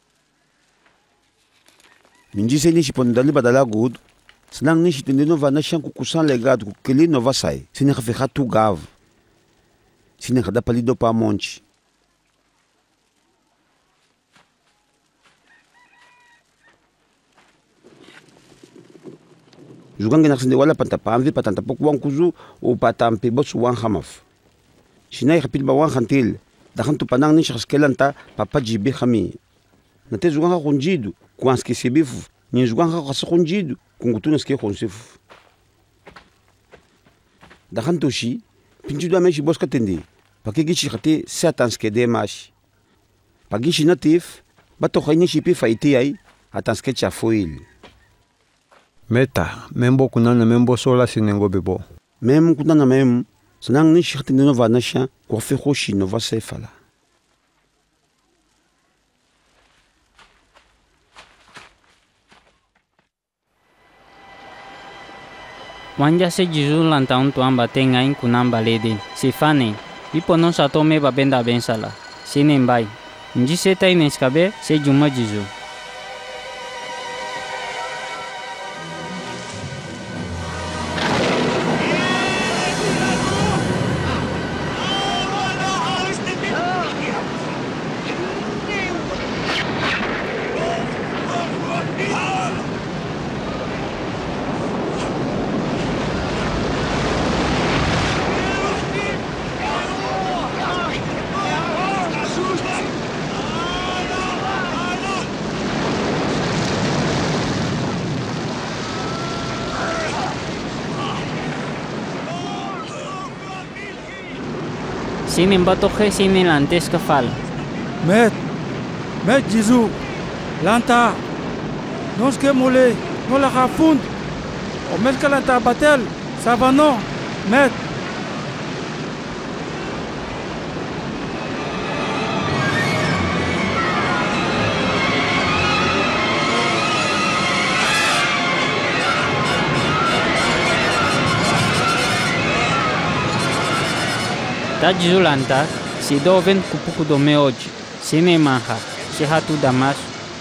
[SPEAKER 10] Ndise nem se pode dar liba da lagodo. Se não nem se tem nova na chão com cusan legado que ele não vai sair. Se nem referar tu gav. Se nem rada para lido pa monte. Juganga na sinde wala pantapamvi patanta pouco wan kuzu o patampe bosu wan hamaf. Sinai rapid ba wan khantil, da khantu panang ni shaskelanta papa jibi khami. Na te juganga khonjidu, kwa ski sebifu, ni juganga khasa khonjidu, kungutuna ski khonsifu. Da khantu shi, pinjudu ameshi boska tendi, pakigi shi khate satanske de mash. Pagi shi natif, bato khayni shi pi faiti ai, atanske chafoil.
[SPEAKER 13] Meta, membo kunana membo sola sinengo bebo.
[SPEAKER 10] Mem kunana mem, sanang ni shikti nova nasha, kwa fe khoshi nova sefala.
[SPEAKER 1] Wanja se jizu lantaun tuan batenga in kunam balede. Se fane. Ipo non sa tome babenda bensala. Se nembai. Nji se tai neskabe se juma jizu. Sini batoke sini lantes kafal.
[SPEAKER 15] Met Jizu, lanta, nos que mole, no la rafund. O met que lanta batel, ça va non, met.
[SPEAKER 1] Ta jizu lanta, si doven kupuku dome hoje. Sine maha, si hatu damas.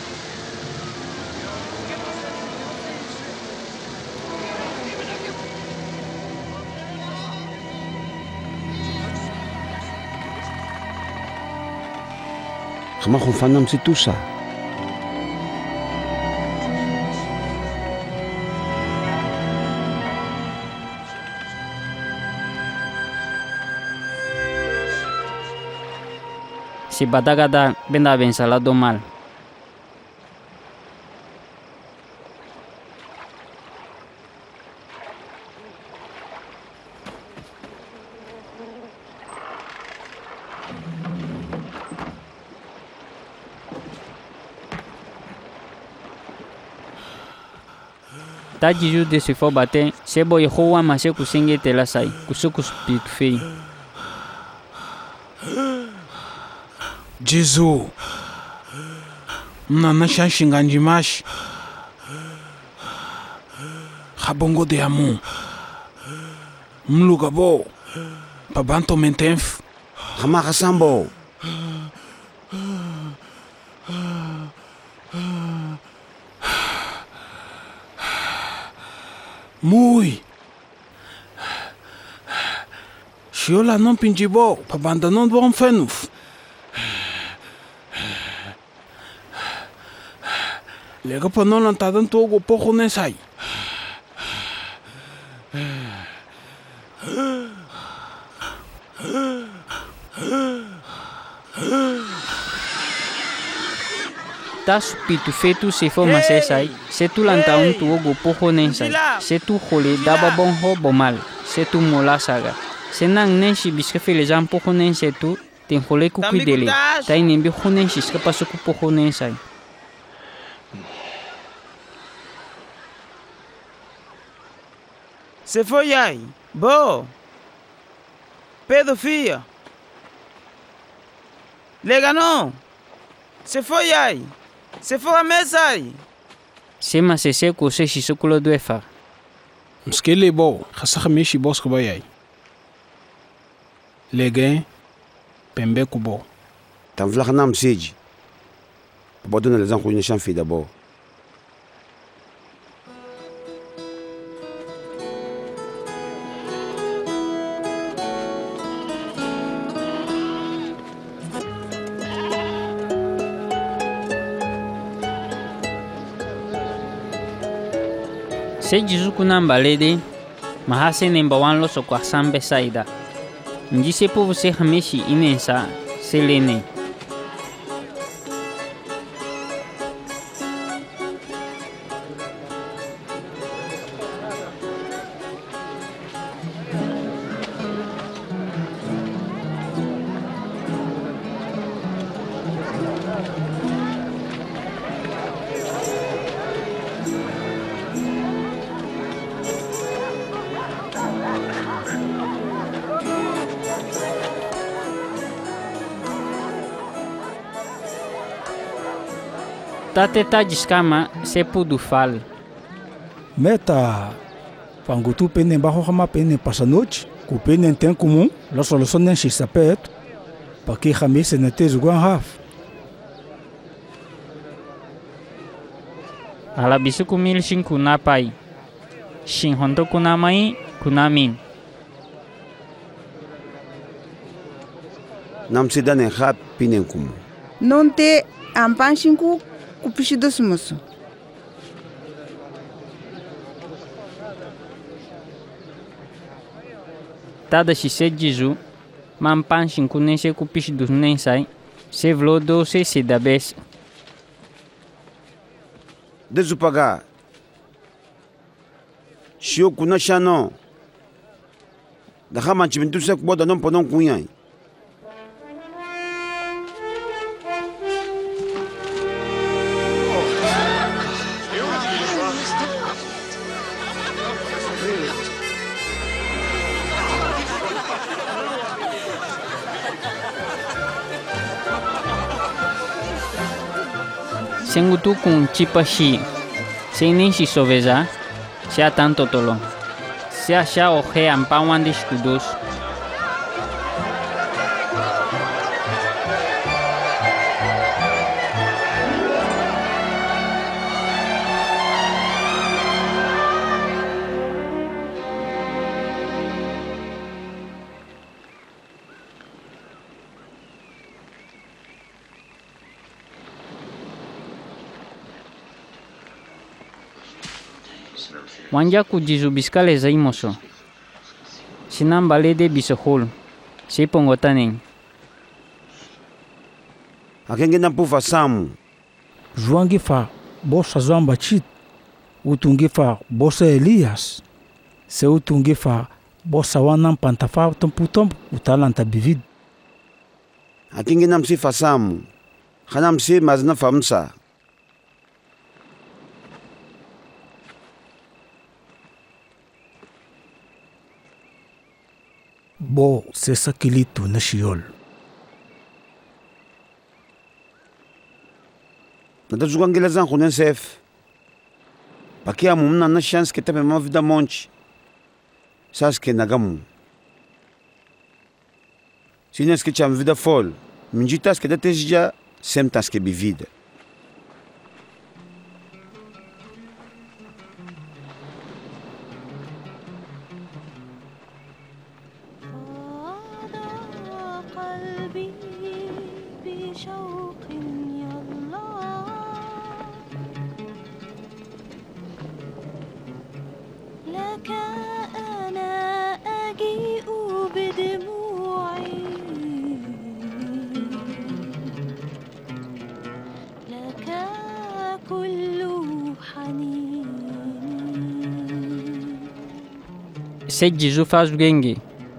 [SPEAKER 10] Kama kung fanam si Tusa.
[SPEAKER 1] Si badagada benda bensala do mal. Ta jizu de se for bater, se boy hoa mase kusinge tela sai, kusuku spirit fei.
[SPEAKER 11] Jizu, mnana shanshinganji mash, habongo de amu, mlugabo, pabanto mentenf,
[SPEAKER 10] hamakasambo.
[SPEAKER 11] Mui, shiola non pinjibo, pabanda non bon fenuf. Lega pa non lantadan togo poco nesai.
[SPEAKER 1] Ta spitu fetu se for masesai, se tu lantaun tuogo poco nensai, se tu hole daba bon ho bomal, se tu mola saga. Se nang nensi biska felezan poco nensetu, ten hole kukidele, ta inembi honensi skapasuku poco nensai.
[SPEAKER 14] Se foi aí, bo, pedofia, lega não, se foi aí, se foi a mesa aí.
[SPEAKER 1] Se masese ko se shisukulo duefa.
[SPEAKER 11] Mskele bo, khasakh meshi boss ko bayay. Lega pembe ko bo.
[SPEAKER 10] Tam vlak nam seji. Bodona les gens chan fi d'abord.
[SPEAKER 1] Se jizu kunan balede, mahase nemba wan lo sokwa sambe saida. Nji se povo se hameshi inensa, se lene.
[SPEAKER 13] Tate ta discama se pudu fal.
[SPEAKER 15] Meta, Fangutu pene bajo hama pene pasanoche, ku pene ten comum, la solución en shisapet, pa que jamás se nete zuguan haf.
[SPEAKER 1] Ala bisu kumil shin kunapai. Shin honto kunamai kunamin.
[SPEAKER 10] Nam se dane hap pinen comum.
[SPEAKER 16] Non te ampan shinku kupishidos musu.
[SPEAKER 1] Tada shi se jizu, mampan shin kunense kupishidos nensai, se vlodo se dabes.
[SPEAKER 10] Dezupaga. Shio kuna shano. Da hama chimentu se kuboda non ponon kunyan.
[SPEAKER 1] Sengutu kun chipa shi, seinin shi soveza, sea tanto tolo, sea sha oje ampawan discudos. Wanja ku jizu biskale zaimoso. Sinam balede bisohol. Si pongotanen.
[SPEAKER 10] Akenge na pufa samu.
[SPEAKER 15] Juangi fa bossa zamba chit. Utungi fa bossa Elias. Se utungi fa bossa wanam pantafa temputom utalanta bivid.
[SPEAKER 10] Akenge nam si fa samu. Khanam si mazna famsa.
[SPEAKER 15] Bo se sakilitu na shiol.
[SPEAKER 10] Nada jugangela zan kunen sef. Pakia mumna na chance que tape ma vida monte. Sas que nagamu. Sines que cham vida fol. Minjitas que datesja semtas que bivida.
[SPEAKER 1] Se jizu faz genge.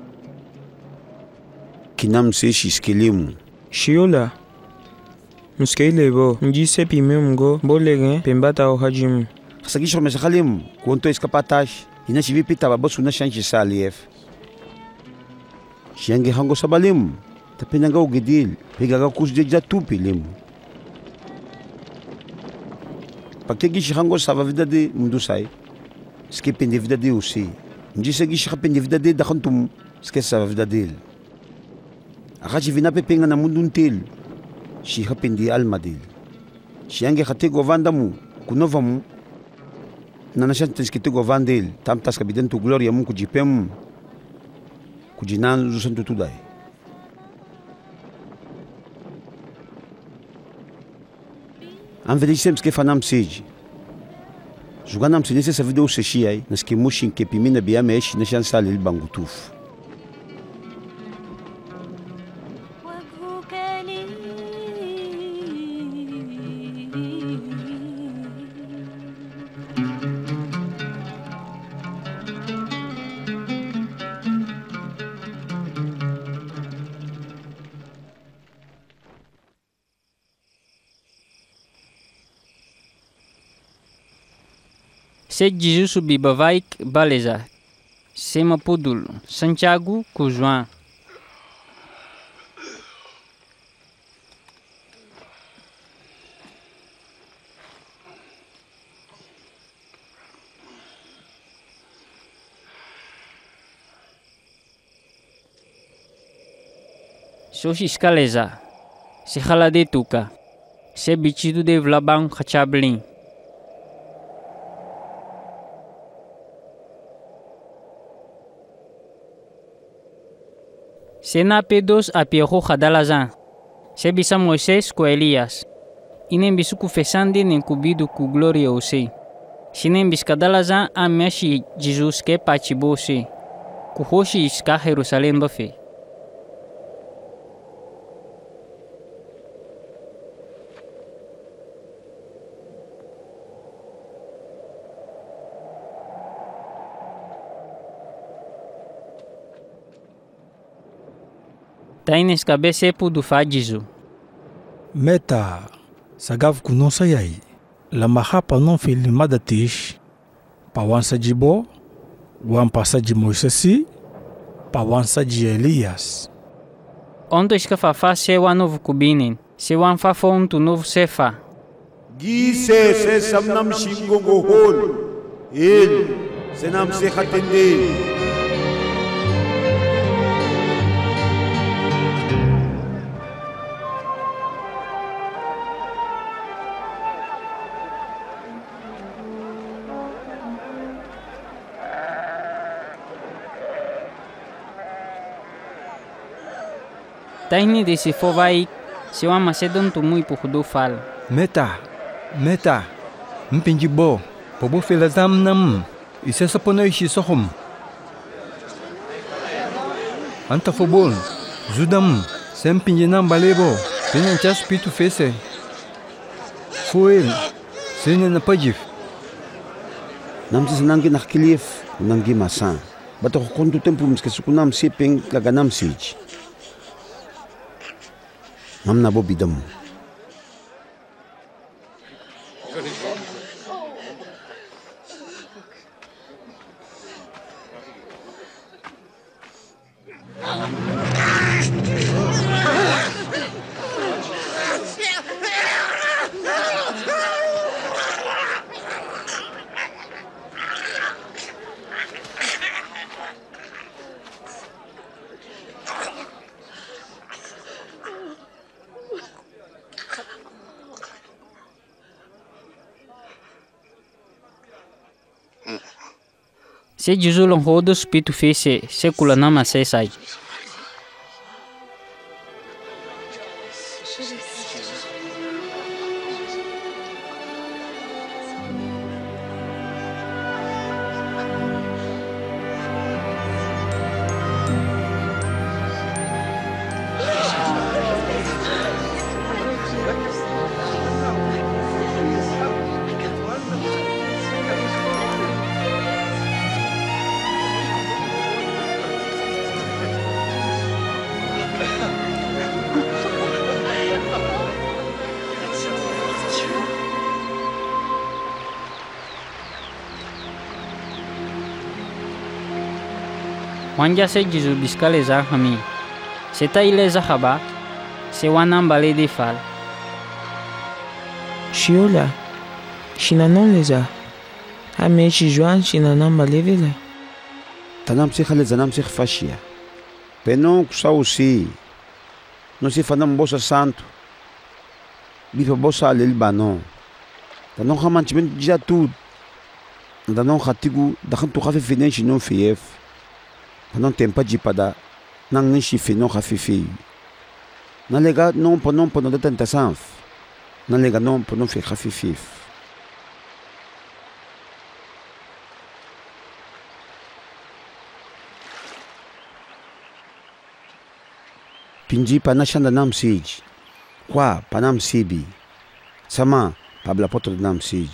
[SPEAKER 10] Kinam se shiskelimu.
[SPEAKER 17] Shiola. Muskele bo. Nji se pimemgo. Bolegen pembata o hajimu.
[SPEAKER 10] Kasagi shome sakalimu. Konto escapatash. Ina chivi pita babosu na shanchi salief. Shiange hango sabalimu. Tapinanga ugidil. Pegaga kus deja tupi limu. Pakegi shihango sava vida de mundusai. Skipende vida de usi. Nji segi shikapende vida de dakhantum. Ske sava vida de. Akachi vina pepenga na munduntil. Shikapende almadil. Shiange khate govandamu. Kunovamu. Nanashantes que te govandil. Tamtas kabiden tu gloria mu kujipem. Kujinan zusantu tudai. Anvelisem ske fanam siji. Juganam sinese sa video seshiai nas ke mushin ke pimina biamesh na chansal il bangutuf.
[SPEAKER 1] Se jizu subi bavaik baleza. Se mapudul. Santiago ku João. Soshi skaleza. Se halade tuka. Se bichidu de vlabang kachablin. Sena pedos apierro hadalazan. Se bisa Moisés com Elias. Inem bisu confessando nem cubido com glória o sei. Sinem biscadalazan a mexe Jesus que patibo sei. Kuhoshi iska Jerusalém bafe. Taines cabeça do fadizo.
[SPEAKER 15] Meta, sagav kunosa yai. La mahapa non filimada tish. Pawansa jibo, wampasa de Moisés, pawansa de Elias.
[SPEAKER 1] Onde escafafa se wa novo cubinin, se wa fafa tu novo sefa.
[SPEAKER 10] Gise se samnam shingongo hol. Il senam se khatende.
[SPEAKER 1] Taini de se for vai, se wa macedon tu mui por do fal.
[SPEAKER 13] Meta, mpinji bo, pobo felazam nam, isa sa ponoy si sohom. Anta fobol, zudam, sem pinji nam balebo, pinan chas pitu fese. Fuel, sene na pajif.
[SPEAKER 10] Nam sa nangi nakilief, nangi masan. Bato ko kontu tempo miske sukunam sipeng laganam sij. Nam na bobidam.
[SPEAKER 1] Se juzulon rodos pitu fese, se kula nama se sai. Wanja se jizu biskaleza hami. Se ta ileza haba, se wanam bale de fal.
[SPEAKER 17] Shiola, shinanon leza. Hame shijuan shinanon bale vela.
[SPEAKER 10] Tanam se khaleza nam se fashia. Penon kusausi. No se fanam bosa santo. Bifa bosa alel banon. Tanon khamanchiment jatu. Tanon khatigu dakhan tu khafe finen shinon fief. Não tem para de pada, não nem chifre não rafifi. Não lega não por não de tentação. Não lega não por não ficar rafifi. Pinji pana chanda nam sij. Qua panam sibi. Sama pabla potro nam sij.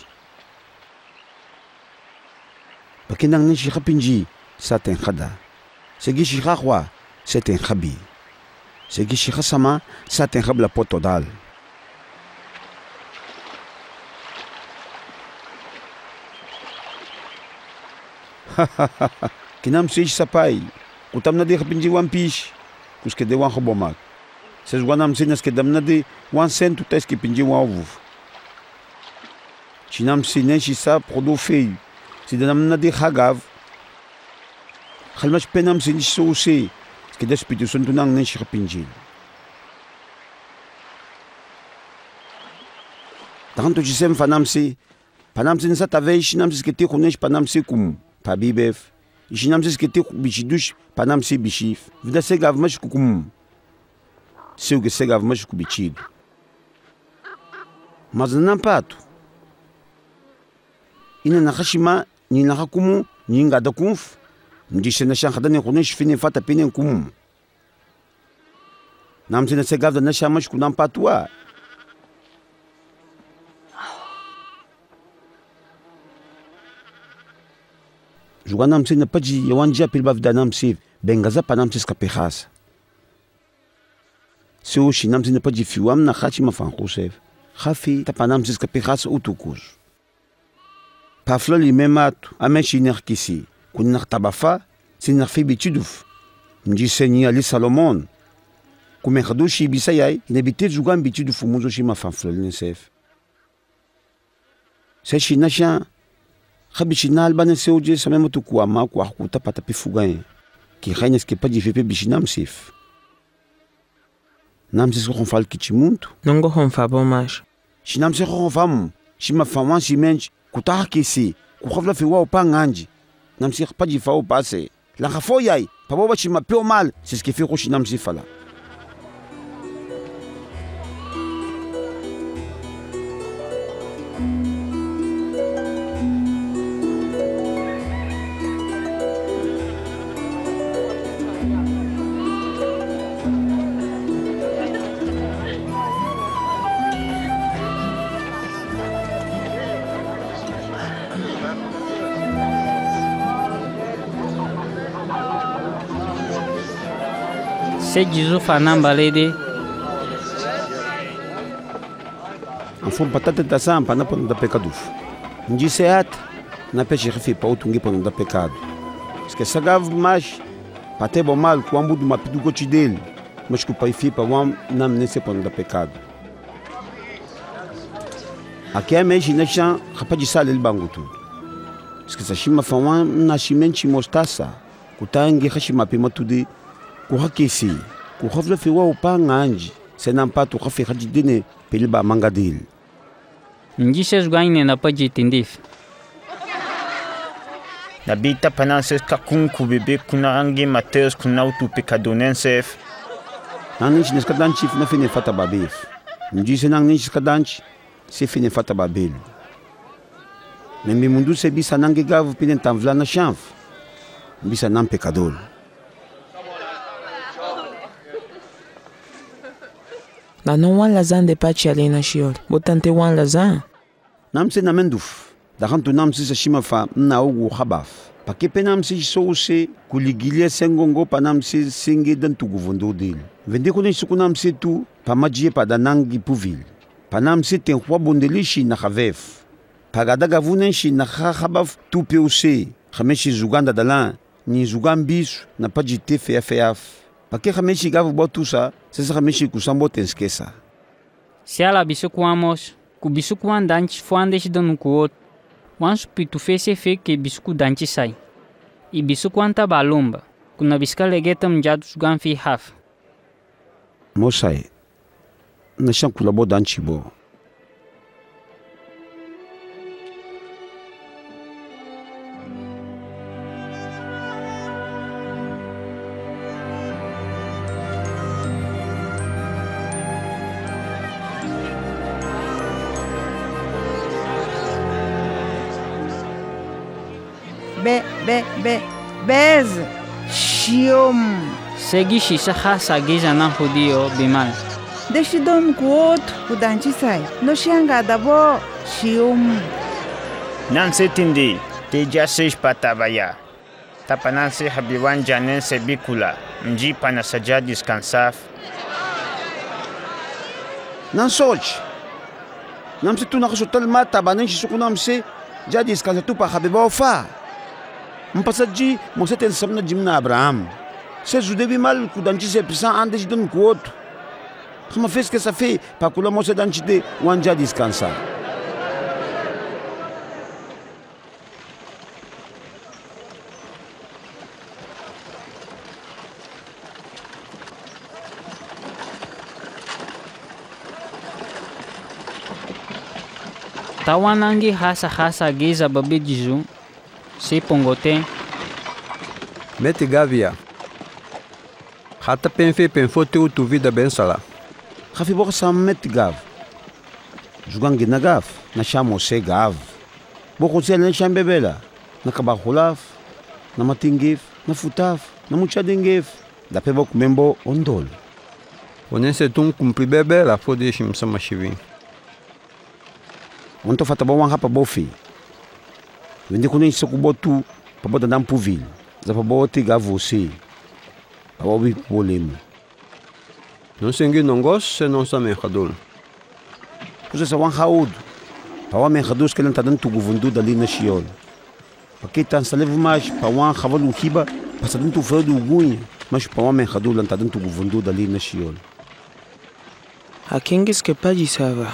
[SPEAKER 10] Pakinang nem chifre pinji sa ten khada. Segi shikha c'est un khabi. Segi shikha sama c'est un khabla potodal. Kinam sej sapai. Kutam na di khapinji wan pish. Kuske de wan khobomak. Ses wanam sinas ke dam na di wan cent utes ki pinji wan ovu. Chinam sinen shi sa prodo fei. Si danam na di khagav. Khalmas penam sin souci que des pitu sunt nang nen shikapinjil Tanto jisem fanamsi. Panamsi nsa tave ishinamsi skete kunesh panamsi kum. Pabibef. Ishinamsi skete bichidush panamsi bishif. Vida segav mash kukum. Seu que segav mash kubichido. Mas não pato. Ina nakashima ni nakakumu ni ngada kumf. Mdishe na shan khadani kunesh fini fata pinen kum. Namsi na segav da na shamash kunam patua. Juganam se na paji yawanja pilbav danam se bengaza panam se skapehasa. Se o shinam se na paji fiwam na khachi mafankhusef. Khafi tapanam se skapehasa utukuz. Paflo li mematu ameshi nerkisi kunar tabafa sinar fi bituduf. Mji seni ali Salomon. Kume khadushi bisayai inebite jugan bituduf muzo shi mafanflo nesef. Se shinasha Khabishinal bane seuje samemo tu kuama kwa kuta patapi fugain ki khaynes ke padi fepe bishinam sif nam se ko fal kichimuntu
[SPEAKER 17] nongo honfa bomash
[SPEAKER 10] shinam se ko fam shima faman shimench kuta kisi ku khavla fi wa panganji nam se padi fa o passe la khafoyai pabo shima pio mal c'est ce qui fait ko shinam sifala
[SPEAKER 1] Se jizu fanam balede.
[SPEAKER 10] Afon patata da sampa na pano da pecaduf. Nji seat na peche refi pa utungi pano da pecado. Ske sagav mas patebo mal kwambu du mapidu gochidel. Mas ku pai fi pa wam nam nese pano da pecado. Aqui é mexe na chan rapaji sale el bangu tudo. Ske sa shima fawan na shimenchi mostaça. Kutangi khashima pima tudo. Kuhakisi, kuhafla fi wa upanga anji, senampa tu khafi khadidine peliba mangadil.
[SPEAKER 1] Nji ses gaine na paji tindif.
[SPEAKER 5] Nabita pananses kakunku bebe kuna angi mateus kuna utu pecadonensef.
[SPEAKER 10] Naninch neskadanchi na fine fata babef. Nji senang ninch skadanchi se fine fata babel. Nembi mundu se bisa nangi gavu pinen tamvla na chanf. Bisa nam pecadol.
[SPEAKER 17] La non wan lazan de pachi ali na shiol. Botante wan lazan.
[SPEAKER 10] Namse na menduf. Dakantu namse sa shimafa na ugu khabaf. Pakepe namse souse kuligilia sengongo pa namse senge dan tu guvondo del. Vende kone suku namse tu pa majie pa danangi puvil. Pa namse ten kwa bondelishi na khavef. Pagadaga vunenshi na khabaf tu peuse. Khameshi zuganda dalan ni zugambisu na pajite feaf. Pake khameshi gavu botusa, sesa khameshi kusambo tenskesa.
[SPEAKER 1] Se ala bisu kuamos, ku bisu kuan danchi fuandesh danu kuot. Wansu pitu fese fe ke bisu ku danchi sai. I bisu kuanta balumba, kuna biska legeta mjadu sugan fi haf.
[SPEAKER 10] Mosai, nashan kulabo danchi bo.
[SPEAKER 16] Bez, shiom.
[SPEAKER 1] Segi shisha hasa giza na hudio bimal.
[SPEAKER 16] Deshi don kuot udanchi sai. No shanga dabo shiom.
[SPEAKER 5] Nanse tindi, te jasish patabaya. Tapananse habiwan janen se bikula. Mji panasaja descansaf.
[SPEAKER 10] Nansoch. Namse tu nakasotal mata banen shisuku namse ja descansa tu pa habiba ofa. Mpasaji moseten samna jimna Abraham. Se judebi mal kudanchi se pisan andes don kuot. Kama fez que ça fait pa kula mosa danchi de wanja descansa.
[SPEAKER 1] Tawanangi hasa geza babe jizu. Se pongoten.
[SPEAKER 13] Mete gavia. Hata penfo teu tu vida bem sala.
[SPEAKER 10] Hafi boka sam met gav. Jugangi na gav. Na chamo se gav. Boko se na cham bebela. Na kabahulaf. Na matingif. Na futaf. Na muchadingif. Da pe bok membo ondol.
[SPEAKER 13] Onense tum cumpri bebela fodeshim sama shivin.
[SPEAKER 10] Onto fata bo wan hapa bofi. Wende kunen se kubotu pabota dam puvil. Za paboti ga você. Pabobi polemo.
[SPEAKER 13] Não sengi nongos se não sa menjadul.
[SPEAKER 10] Kusa sa wan haud. Pawa menjadus que lanta dantu guvundu dali na shiol. Pakitan sa levo mais pa wan havalu hiba pasa dantu fedo gunha, mas pawa menjadul lanta dantu guvundu dali na shiol.
[SPEAKER 17] A quem que pode salvar?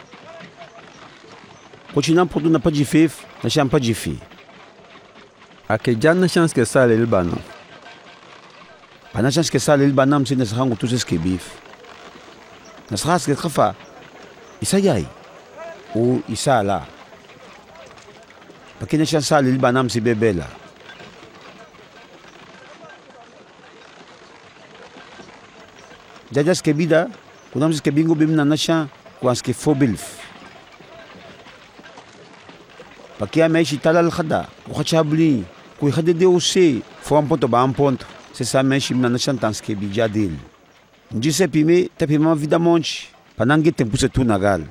[SPEAKER 10] Continuam por na pode fef, na cham pode fi.
[SPEAKER 13] A que já na chance que sale el bano.
[SPEAKER 10] Pa na chance que sale el banam se nas rango tu se bif. Nas ras que khafa. Isa yai. Ou isa la. Pa que na chance sale el banam se bebela. Jajas que vida, kunam se que bingo bim na nasha, kuas que fobilf. Pakia meshi talal khada, ukachabli, kui khade de ose, fo un ponto ba un ponto. C'est ça meshi na chantans ke bijadil. Ndise pime, tapima vida monchi, panange tempo se tu nagal.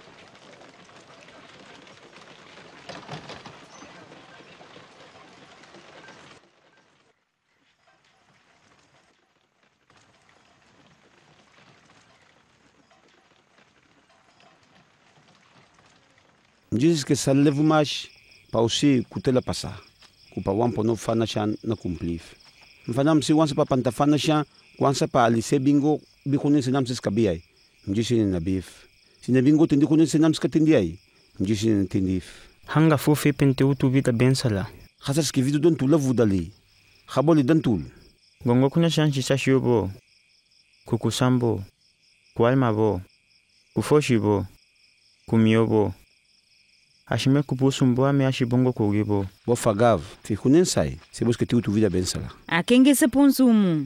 [SPEAKER 10] Diz que ça lève mais pa aussi coûter la passa. Ku pa wan pono fana chan na kumplif. Mfanam si wan sa pa pantafana chan, wan sa pa alise bingo bi kunin sinam sis kabiay. Mjisi na bif. Sina bingo tendi kunin sinam ska tendiay. Mjisi na tendif.
[SPEAKER 17] Hanga fofe pente utu vita bensala.
[SPEAKER 10] Khasas ki vidu don tu lavu dali. Khaboli dan tul.
[SPEAKER 17] Gongo kuna chanchi sa shiobo. Kukusambo. Kualmabo. Kufoshibo. Kumiobo. Ashime kupusumbo ame ashibongo kugibo.
[SPEAKER 10] Bo fagav, fi kunen sai, se busque tu vida bensala.
[SPEAKER 3] A quem que se ponsumo?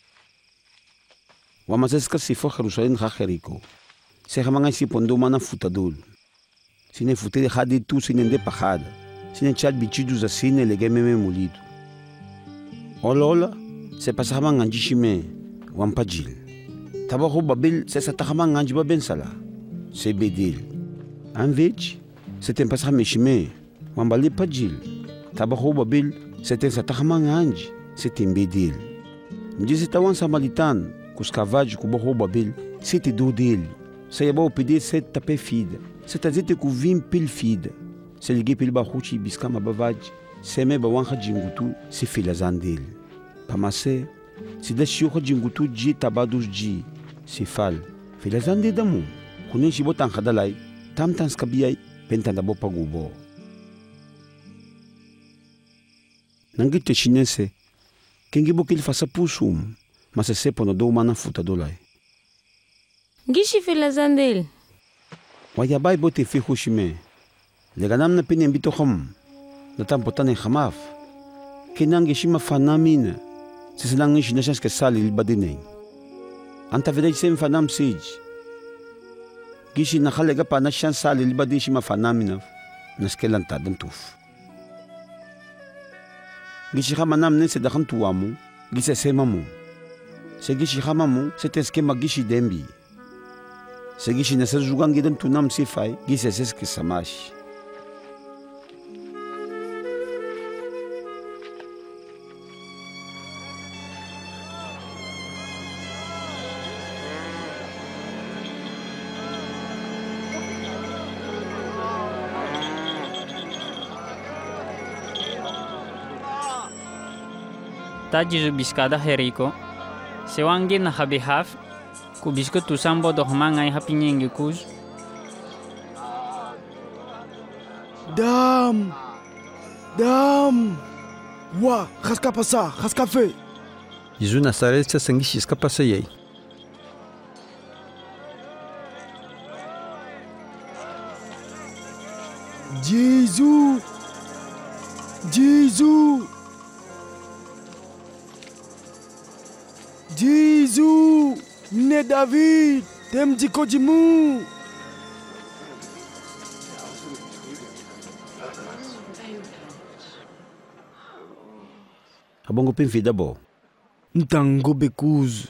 [SPEAKER 10] Wa mazeska si fo Jerusalem khacheriko. Se hamanga si pondo mana futadul. Sine futere hadi tu sine de pahada. Sine chat bichidu za sine legememe mulido. Olola, se pasa hamanga njishime wampajil. Tabaho babil se sa tahamanga njiba bensala. Se bedil. Anvej c'était pas ça mechime wambali pajil tabaho babil c'était sa tahamanganj c'était bedil mdizi tawan samalitan kuskavaj kubaho babil c'était dodel sayaba opede c'est tapé fide c'est-à-dire que vim pil fide c'est ligué pil bahuchi biskama bavaj seme bawan khajingutu si filazandel pamase si da shio khajingutu ji tabadus ji si fal filazande damu kunin shibotan khadalai tamtan skabiyai pentanda bo pagubo. Nangite chinese, kengi bo kil fasa pusum, mas se sepo no do mana futa dolai.
[SPEAKER 3] Gishi filazandel.
[SPEAKER 10] Wayabai bo te fi hushime. Leganam na pinen bito kham. Na tampotane khamaf. Kenangi shima fanamina. Siselang ni shinashas ke salil badineng. Anta vedai sem fanam sij. Gishi na khalega pa na shan sali libadi shi mafanamina naskelanta dantuf. Gishi khamanam ne se dakhan tuamu, gise semamu. Se gishi khamamu se teskema gishi dembi. Se gishi na se jugangi dan tunam sifai, gise seske samash.
[SPEAKER 1] Tajizu biskada heriko, sewangi na habihaf, kubisko tusambo dohmangai hapinyenge kuz.
[SPEAKER 9] Dam! Wa, khaska pasa, khaska fe.
[SPEAKER 13] Izu Nazaret se sangi shiska pasa yei.
[SPEAKER 9] Jésus! Jésus! Jésus! Né David! Tem jikojimu!
[SPEAKER 10] Abongo pen vida bo.
[SPEAKER 9] Ntango bekuzo.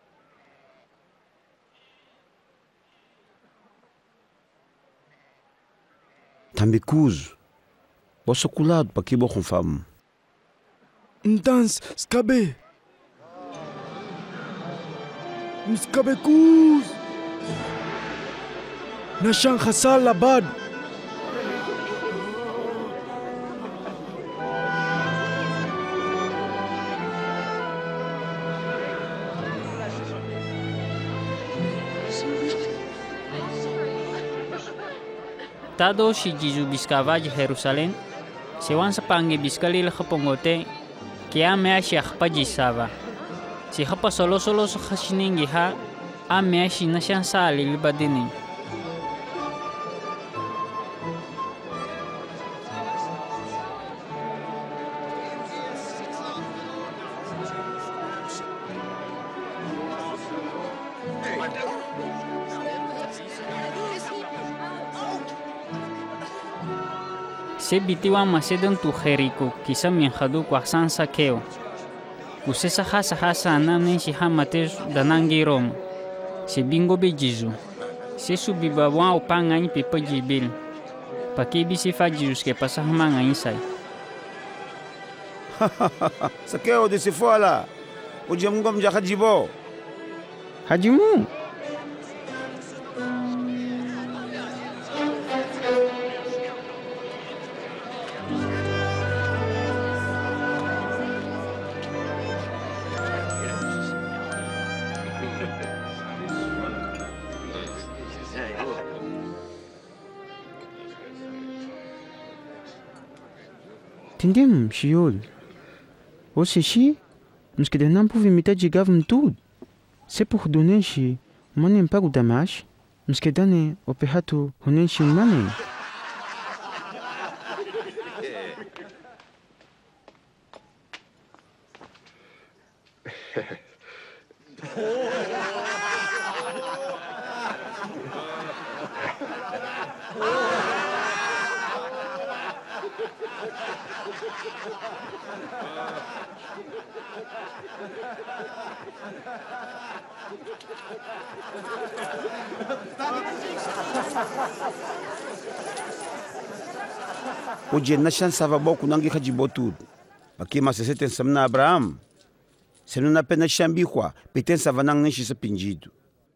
[SPEAKER 10] Tambikuzo. Bosso culado para que bo com fama.
[SPEAKER 9] Ntans skabe. Skabe kuz. Nashan khasal labad.
[SPEAKER 1] Tado si Jisu biskava di Jerusalem, sewan sepangi biskalil kepongote, kia mea si akpa jisava. Si hapa solo sa khasiningi ha, a mea si nasyan sali libadini. Se bitiwa masedon tu Jerico, kisa mienjadu kwasan sakeo. Kusesa hasa ananen si hamates danangi Roma. Se bingo be Jisu. Se subibawa o pangani pipa jibil. Pakibi si fa Jesus que pasa hamanga insai.
[SPEAKER 10] Sakeo de se fola. O jamngom ja hajibo.
[SPEAKER 2] Hajimu. Entendemos, Chiolo? Você chi? Mas que não pode imitar de gavum tudo. Se por donenchi, manem pago da mais, mas que dane o perrato honenchi manem.
[SPEAKER 10] O dia na chance va boku nangi hajibo tudo. Aqui mas se tem samna Abraham. Se não apenas chambi qua, pertence vanang nem se pingido.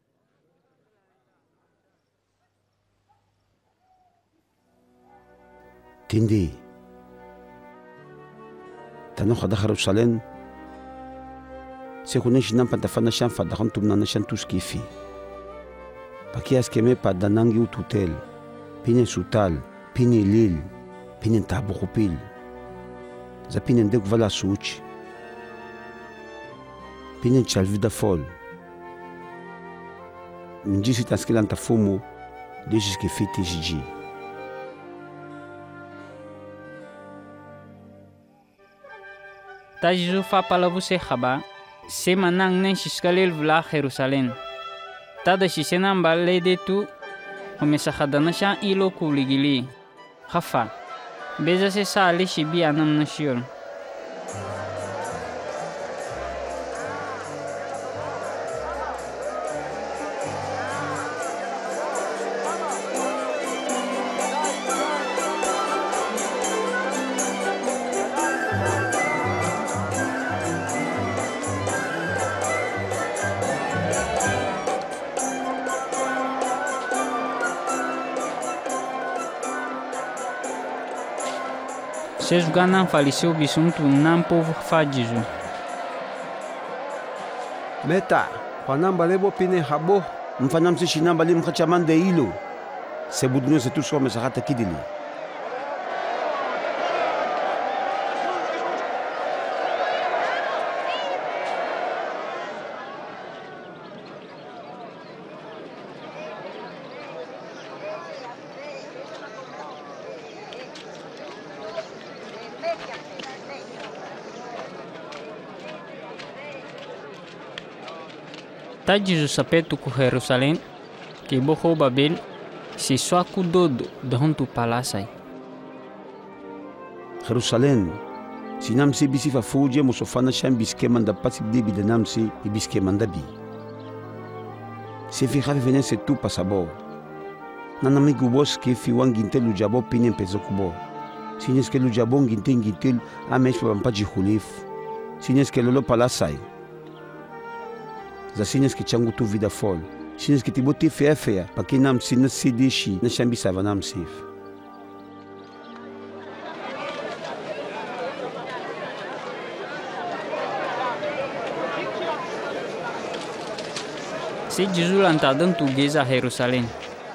[SPEAKER 10] Tindi. Tano khada Jerusalem. Se conhece não para fana cham fada com tumna na chantus kifi. Aqui as que me para danangi o tutel. Pine sutal, pine lil. Pinen tabu kupil. Za pinen dek vala suci. Pinen chalvida fol. Mjisi taskilanta fumo. Desde que fiti jiji.
[SPEAKER 1] Ta Jisu fa pala você khaba. Se manang nen shiskalil vla Jerusalem. Ta da shisena mbale de tu. Komesa khadana sha ilo kuligili. Khafa. Beja se sali shibi anam nashiol. Se jogar não faleceu bisunto não povo fadijo.
[SPEAKER 10] Meta, panamba lebo pine habo. Mfanam se chinamba lim khachaman de ilo. Se budno se tous comme ça hata kidili.
[SPEAKER 1] Tá Jesus sapeto com Jerusalém, que boho Babel, se só cuidou de onde palácio.
[SPEAKER 10] Jerusalém, se não se bisi fa foje mo sofana cham biske manda pasib debi de nam se e biske manda bi. Se fi khave venen se tu pasabo. Nana mi gubos ke fi wanginte lu jabo pinen peso kubo. Sines que lu jabo nginte amesh pa paji khulif. Sines que lolo palasai. Za sines que changu tu vida fol. Sines que tiboti fea pa que nam sines se dishi na chambi savanam sif.
[SPEAKER 1] Se Jesus está dando guisa a Jerusalém.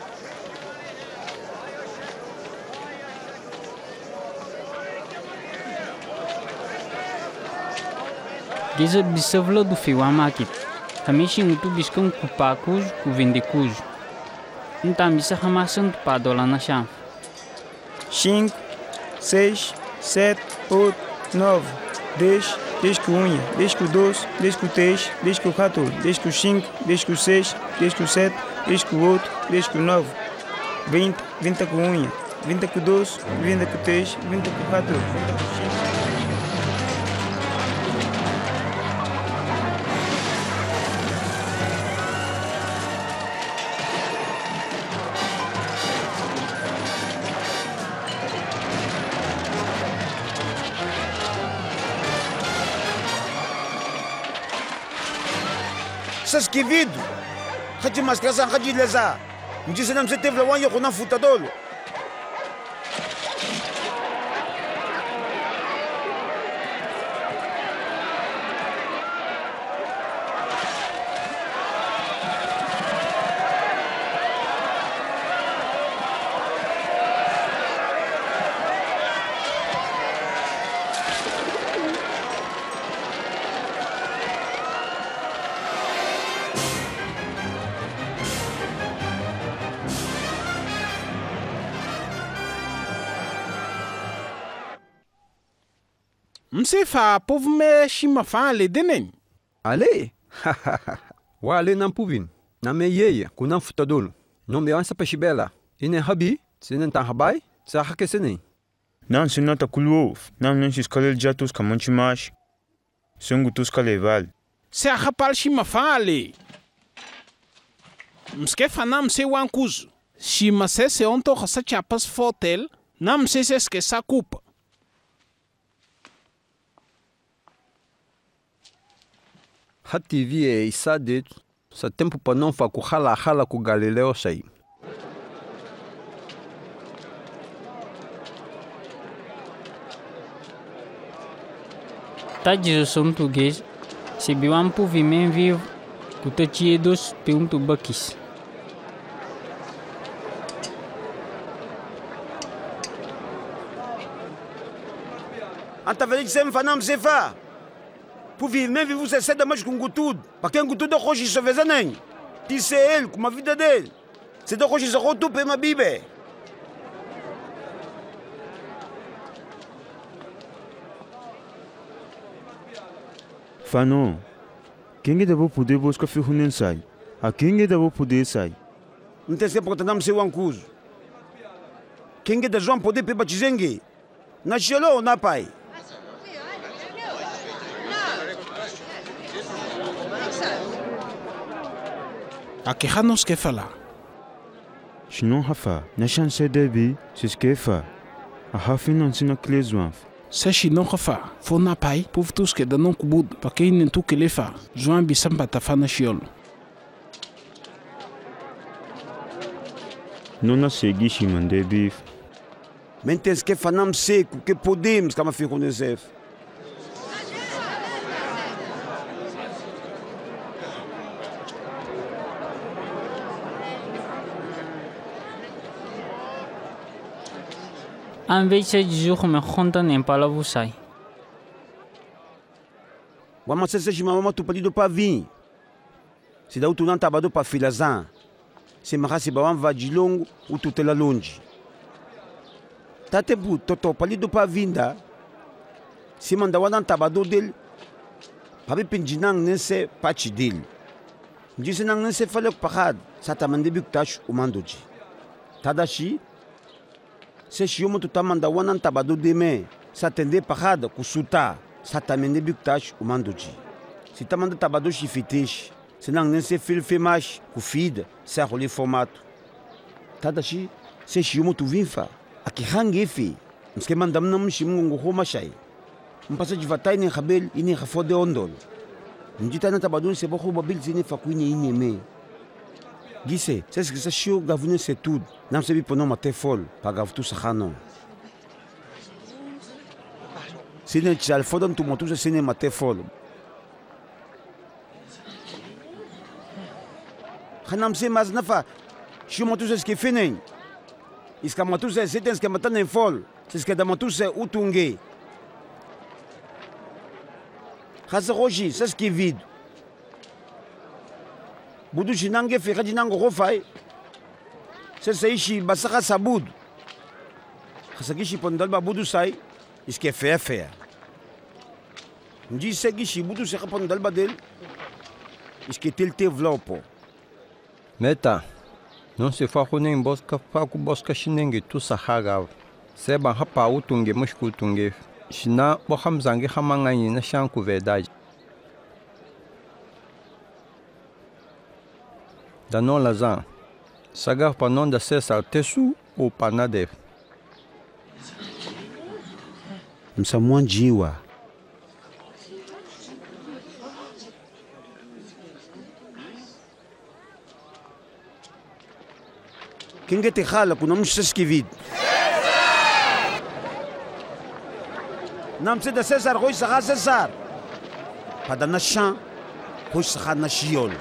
[SPEAKER 1] Guisa bisavla do fio amakit. Hamishi ngutu biskan kupakuj ku vendekuj. Então bisa hamasan pa dola na chão.
[SPEAKER 17] 5, 6, 7, 8, 9, 10, 10 com unha, 10 com 12, 10 com 3, 10 com 14, 10 com 5, 10 com 6, 10 com 7, 10 com 8, 10 com 9, 20, 20 com unha, 20 com 12, 20 com 3, 20 com 14, 20 com 5.
[SPEAKER 10] Saskivido, Haji Mascasan, Haji Leza, me disse não se teve lá eu com a futadolo.
[SPEAKER 11] Mse fa povo me shima fa ale denen.
[SPEAKER 13] Ale? Wa ale nan puvin. Na me yeye kunan futadolo. Non me ansa peshibela. Ine habi, sinen tan habai, sa hakesene.
[SPEAKER 2] Nan sinata kulwof, nan nan skalel jatus kamanchimash. Sungutus kaleval.
[SPEAKER 11] Se hapal shima fa ale. Mske fa nam se wankuz. Shima se onto khasa chapas fotel, nam se ske sa kupa.
[SPEAKER 13] Hati vie isadet sa tempo pa non fa ku hala ku Galileo sai.
[SPEAKER 1] Tá Jesus português, se biwan pu vimen vivo, ku ta chiedos peuntu bakis.
[SPEAKER 10] Anta veli sem fanam sefa. Pour vivre, même vous essayez de manger com tudo. Parce que tudo hoje se fez nem. Disse ele com a vida dele. Se de hoje se rotou para uma Bíblia.
[SPEAKER 2] Fano, quem é da boa poder buscar filho nem sai? A quem é da boa poder sai?
[SPEAKER 10] Não tem sempre que não ser um ancuso. Quem é da João poder para batizar? Na chelo na pai.
[SPEAKER 11] Aqui nos que falar.
[SPEAKER 2] Se não hafa, na chance debi, se esquefa. A hafi não se na clesuanf.
[SPEAKER 11] Se se não hafa, for na pai, povo tus que não cubud, para quem nem tu que lefa, João bisam batafa na chiolo.
[SPEAKER 2] Não na segui chiman debi.
[SPEAKER 10] Mentes que fanam seco, que podemos, como fico nesse.
[SPEAKER 1] Am vei se Jesus me conta nem palavra sai.
[SPEAKER 10] Vamos se se mama tu pedido para vir. Se dá o tu não tabado para filazan. Se marasi bawam va de longo, o tu te la longe. Tate bu toto pedido para vinda. si manda wana tabado del pabi pinjinang nese pachi del njise nang nese falek pakad sa tamande biktash umandoji tadashi se shiyomo tutamanda wana tabado deme sa tende pakad kusuta sa tamande biktash umandoji si tamanda tabado shifitesh senang nese fil femash kufid sa roli formato tadashi se shiyomo tu vinfa akihangefi mske mandam nam shimungu homa shay mpasa jivatai ni khabel ini khafode ondol njita na tabadun se bokho babil zini fakuini ini me gise c'est ce que ça shio gavune c'est tout nam se bi pono mate fol pa gavtu sakhano sine chal fodon tu motu se sine mate fol khanam se maznafa shio motu se ske finen iska motu se seten ske matan fol c'est ce que dans motu se utunge khasa roji c'est ce qui est vide budu jinange fi khadinango khofai c'est ça ici basaka sabud khasa gishi pondal ba budu sai iske fait ndi se gishi budu se pondal badel iske telte vlopo
[SPEAKER 13] meta non se fa khonen boska fa ku boska shinenge tu sahaga se ban hapa utunge mushku tunge shina bo hamzange hamangani na shanku verdade da non lazan sagar panon da César tesu ou panadef
[SPEAKER 10] msamwanjiwa kinge te khala kuna mshiski vid namse da César roy saga César pada na chan roy saga na chiol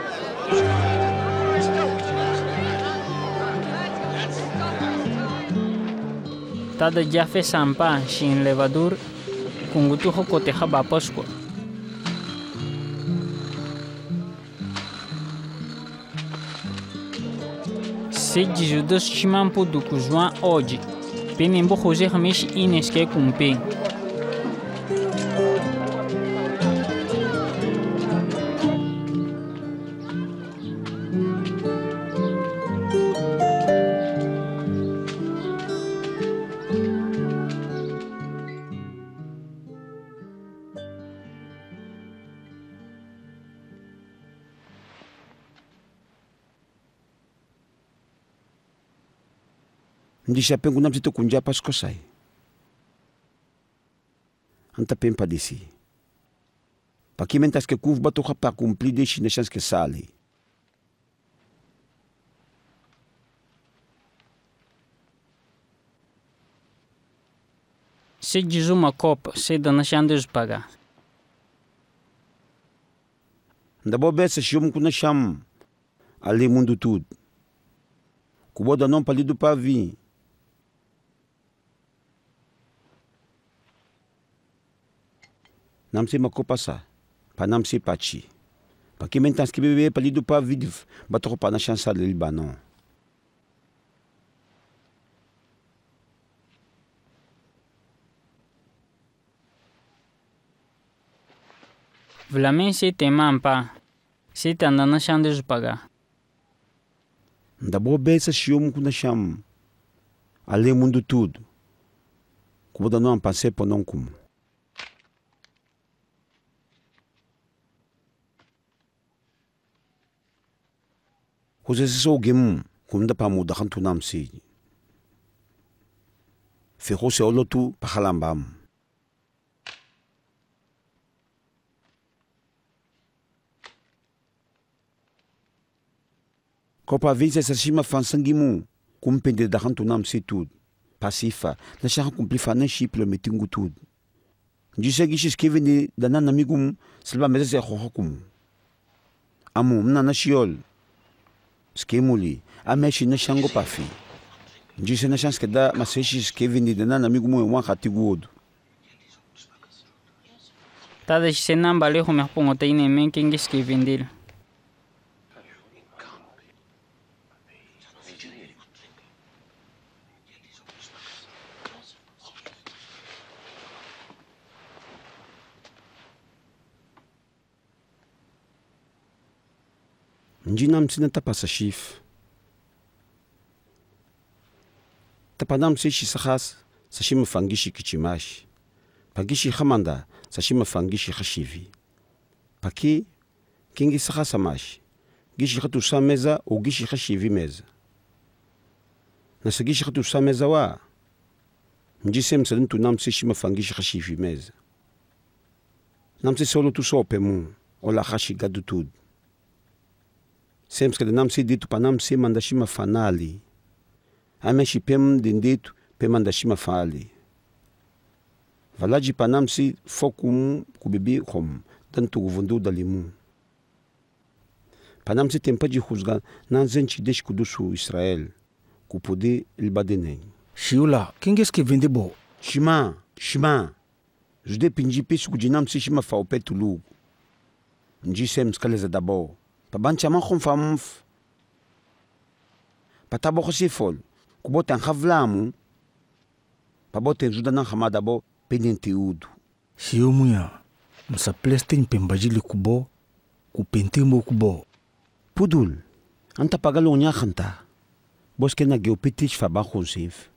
[SPEAKER 1] Tada já fez sampa shin levador kungutu hokote haba Páscoa. Se Judas chimampo do João hoje, penembo José Ramesh Ines que cumpre.
[SPEAKER 10] Ndisha pengu nam situ kunja Páscoa sai anta pempa disi pakimentas que cuv bato pa cumplir de chinechans que sale
[SPEAKER 1] Se diz uma copa, se dana chandes pagar.
[SPEAKER 10] Ndabo besa shum kuna sham ali mundo tudo kuboda não palido pa vi nam se makopa sa pa nam se pachi pa que mentas que bebê palido pa vidiv bato pa na chance ali banon
[SPEAKER 1] Vlamen se temampa, se tandana chandes pagar.
[SPEAKER 10] Ndabo besa shum kuna sham ali mundo tudo kuboda não passei por não como José se alguém kunda pa muda kan tu nam si fe José olotu pa halambam Copa visa sa shima fansangimu kumpende da kan tu nam si tudo pasifa na shaka cumplir fa na chiple metingu tudo Disse que escreve da nana amigum silba mesa se hokum amu mna na shiol skemuli ameshi na shango pafi Disse na chance que dá mas se escreve da nana amigum e wan khatigodo
[SPEAKER 1] Tada se namba le ho me pongo te ine men que escreve dele
[SPEAKER 10] Njinamsi na tapasa shif. Tapanamsi shisakhas sashima fangishi kichimashi. Pagishi khamanda sashima fangishi khashivi. Paki kingi sakhasa mashi. Gishi khatu sameza o gishi khashivi meza. Nasagishi khatu sameza wa. Njisem sadentu namsi shima fangishi khashivi meza. Namsi solo tu sope mu ola khashi gadu tud. Sem skade namsi ditu panamsi mandashima fanali. Ameshi pem dinditu pe mandashima fali. Valaji panamsi fokum kubibi khom tantu guvundu dalimu. Panamsi tempaji khuzga nanzenchi desh kudusu Israel kupudi ilbadeneng.
[SPEAKER 8] Shiula, kingeske vendebo?
[SPEAKER 10] Shima. Jude pinji pesu kujinamsi shima faope tulu. Nji sem skaleza dabo. Pabancha man khom famf. Patabo khosifol. Kubote nkhavlamu. Pabote njudanan khamadabo penente udu.
[SPEAKER 8] Shiumuya, msa plestin pembajili kubo, kupentimo kubo.
[SPEAKER 10] Pudul, anta pagalo nya khanta. Boske na geopetish faba khosif.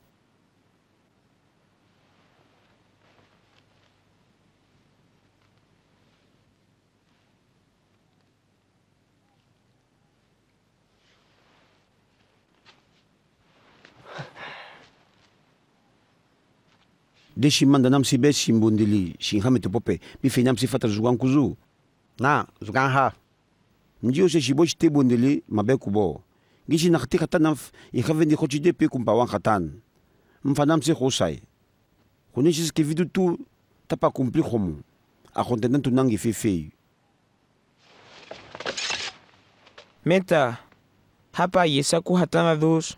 [SPEAKER 10] Deshi manda namsi be shimbundili shinhamete pope bife namsi fata zugan kuzu na zugan ha njio se shiboshi te bundili mabe kubo gishi nakhti khatanaf ikhavendi khochide pe kumpa wan khatan mfa namsi khosai khonishi ske vidu tu tapa kumpli khomu a khontentu nangi fefe
[SPEAKER 14] Meta hapa yesaku hatana dos.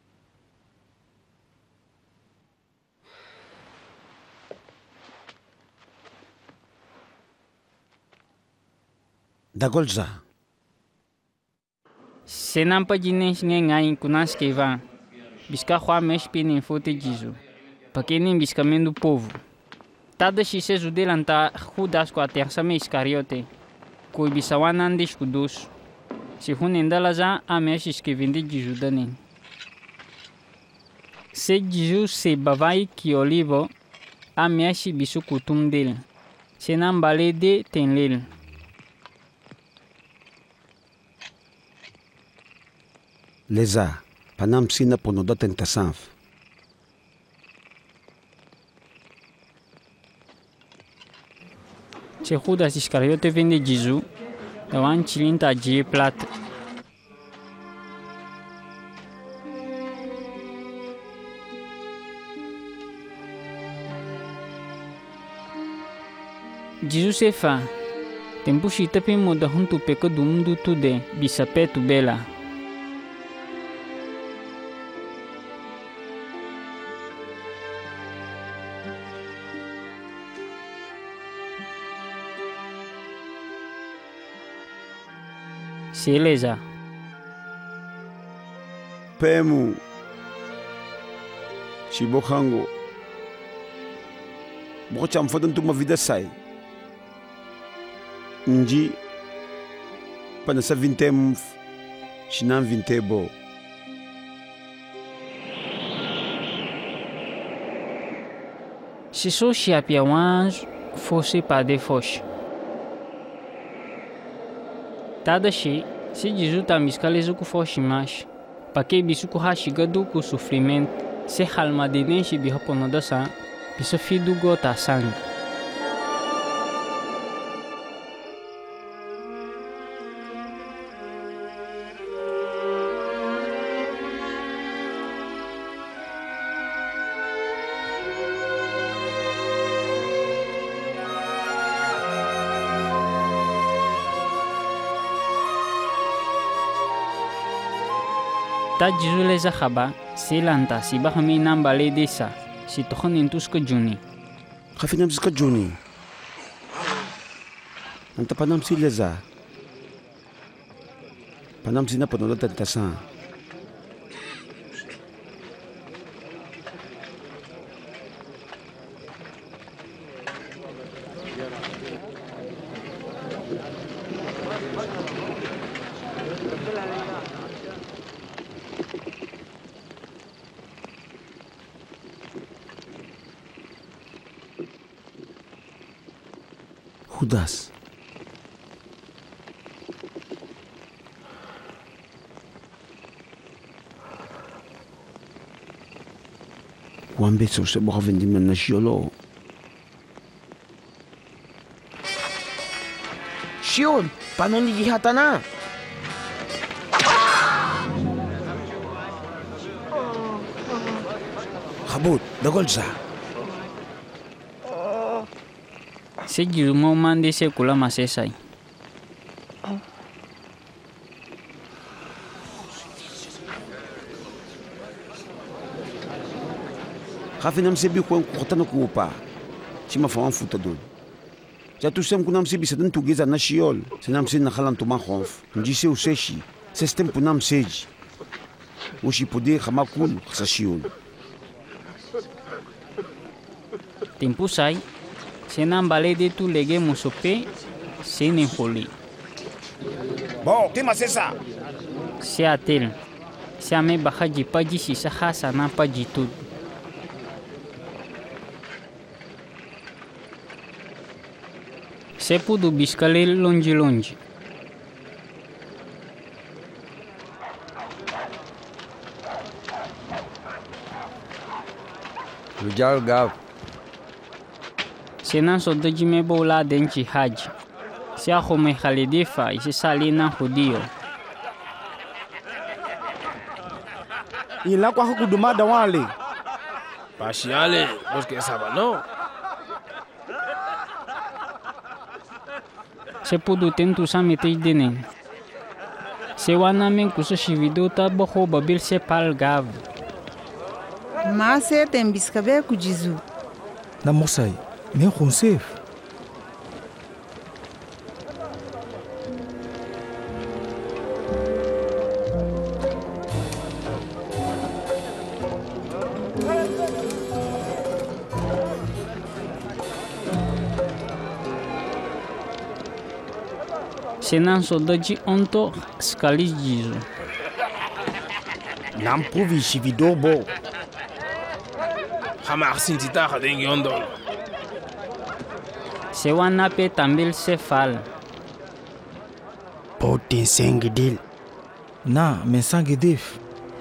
[SPEAKER 10] Dagolza.
[SPEAKER 1] Se não pode nem ninguém conhece que vai. Bisca khoa mesh pinin fote jizu. Porque nem biscamento do povo. Tada xise judelanta khudas com a terça me iscariote. Coi bisawanan descudos. Se hunendala já a mesh escrevendo jizu dani. Se jizu se bavai que olivo a mesh bisu kutum dele. Se não balede tem lele.
[SPEAKER 10] Leza, panamsi na ponoda tentasanf.
[SPEAKER 1] Se Judas Iscariote vende Jizu, dawan chilinta je plat. Jizu se fa, tempo shita pe moda huntu peko dumdu tude, bisapetu bela. Beleza.
[SPEAKER 10] Pemu. Shibohango. Bocha mfodan tu vida sai. Nji. Pana sa vintem. Shinam vintebo.
[SPEAKER 1] Se sou chiapia wanj, fosse para de foch. Tada shi. Se Jizu tá miscalezo com forte mais, para que bicho com rachigado com sofrimento, se halma de nem se bihaponoda sa, bicho fido gota sangue. Ta Jizu leza khaba, se lanta si bahami nambale desa, si tokhon intus ke juni.
[SPEAKER 10] Khafinam ska juni. Anta panam si leza. Panam si na panoda tentasan. Judas. Wambe so se bo vendi men na shiolo.
[SPEAKER 14] Shiol, paano nigihata na?
[SPEAKER 8] Habut, dagol sa.
[SPEAKER 1] Se jiru mau mandi se kula masesai.
[SPEAKER 10] Kafe nam sebi ko kota na kupa. Si mafawan futa doon. Ja tu sem kunam sebi sadan tu geza na shiol. Senam se na khalan tu ma khonf. Nji se useshi. System punam seji. Ushi poder khamakul sa shiol.
[SPEAKER 1] Tempo sai, se nam bale de tu lege musope, se ne holi.
[SPEAKER 8] Bon, tema sesa.
[SPEAKER 1] Se atel, se ame baha jipaji si sa hasa na pajitud. Se pudu biskale longe.
[SPEAKER 13] Rujal gav.
[SPEAKER 1] Se nan so de me bola denchi haj. Se a home khalidifa e se sali na judio.
[SPEAKER 9] Ila kwa hukudumada wale.
[SPEAKER 7] Pashiale, bosque saba no.
[SPEAKER 1] Se pudu tentu sa metei denen. Se wana men kusa shivido ta boho babil se pal gav.
[SPEAKER 16] Ma se tem biskabe ku jizu.
[SPEAKER 9] Na mosai, men khonsef.
[SPEAKER 1] Senan soldaji onto skalis jizu.
[SPEAKER 8] Nam puvi shivido bo.
[SPEAKER 7] Hamar sintita hadengi ondol.
[SPEAKER 1] Se wana pe tambil se fal.
[SPEAKER 8] Potin sengidil.
[SPEAKER 9] Na, men sangidif.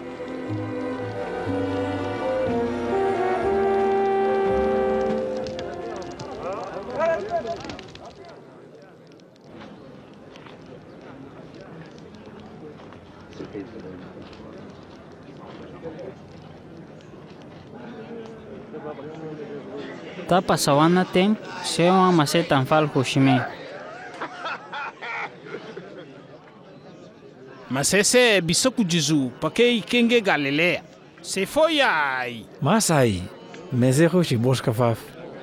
[SPEAKER 1] Ta pasawana tem se o amase tanfal hoshime.
[SPEAKER 11] Mas esse é bisoku jizu, porque kenge Galilea. Se foi aí.
[SPEAKER 15] Mas aí, mas é roxi bosca faf.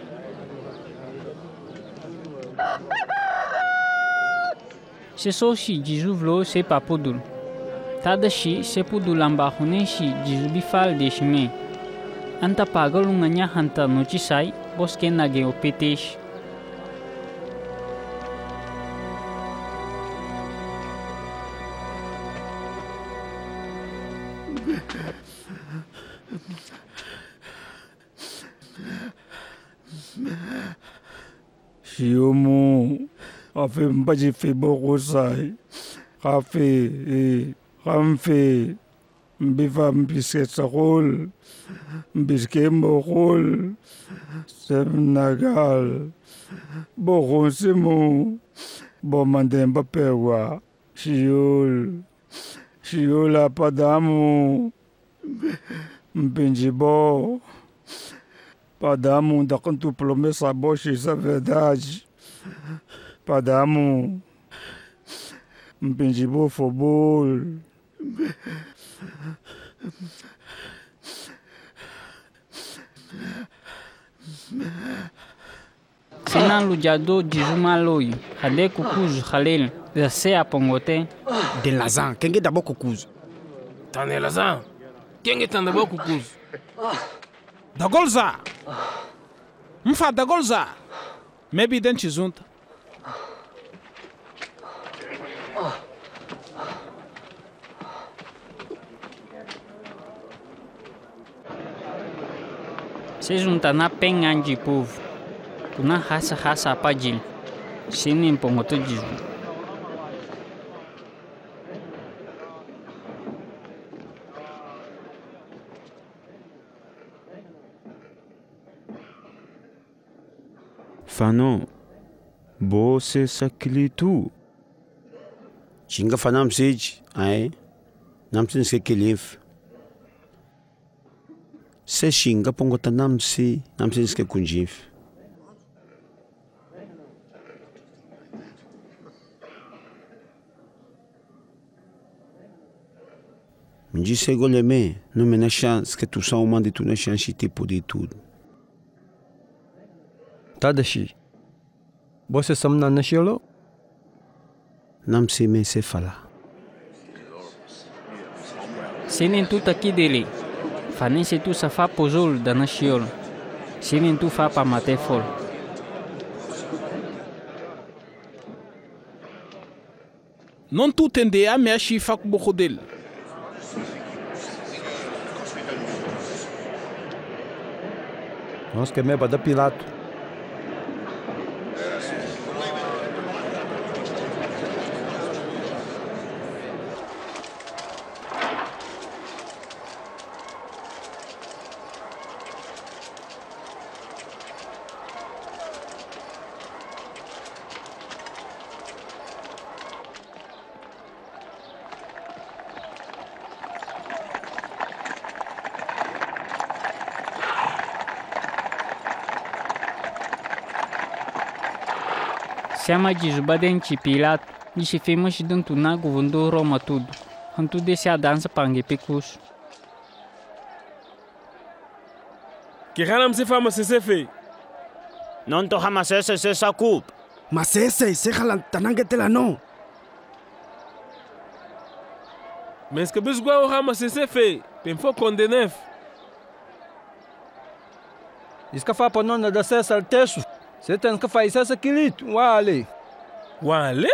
[SPEAKER 1] Se so shi jizu vlo se papudul. Tada shi se pudul ambahune shi jizu bifal deshime. Anta pagal unganya hanta nocisai bosque nage opetesh.
[SPEAKER 15] Shiomu, afe mbaji fe bokosai, kafe, kamfe, mbifa mbiske sakol, mbiske mokol, semnagal, bokonsemu, bomandemba pewa, shiol padamu, mpenjibo, padamu daquanto promessa boa essa verdade, padamu, mpenjibo fobol.
[SPEAKER 1] Senan lujado jizuma loyi, hade kukuzu khalil, da se apongote.
[SPEAKER 8] De lazan, kenge dabo kukuzu.
[SPEAKER 7] Tane lazan, kenge tan dabo kukuzu.
[SPEAKER 11] Da golza. Mfa da golza. Maybe dente junta.
[SPEAKER 1] Se junta na pengan de povo. Kuna hasa apagil. Sini mpongoto jizu.
[SPEAKER 2] Fano, bo se sakili tu.
[SPEAKER 10] Chinga fanam sej, ai, namsin se kelif. Se xinga pongota namsi, namsin se kunjif. Mji se goleme, não me na chance que tu só uma de tu na chance de poder tudo.
[SPEAKER 13] Tadashi, você samna na shelo?
[SPEAKER 10] Nam se me se fala.
[SPEAKER 1] Sinin tu aqui dele. Fanin se tu sa fa pozol da na shiol. Sinin tu fa pa mate fol.
[SPEAKER 11] Non tu tende a me achi fak bokodel.
[SPEAKER 13] Nós que me bada Pilato.
[SPEAKER 1] Seama de Zubadenchi Pilato, e se fez dentro na governou Roma tudo. Hantu desse a dança pangue pecus.
[SPEAKER 7] Que ranam se fama se fe?
[SPEAKER 5] Non to hama se sakup.
[SPEAKER 18] Mas esse se halan tananga tela não.
[SPEAKER 7] Mas que bisgua o rama se fe, tem fo condenef.
[SPEAKER 13] Isca fa panona da cessa al teso. Você tem que fazer essa quilito, wale.
[SPEAKER 7] Wale?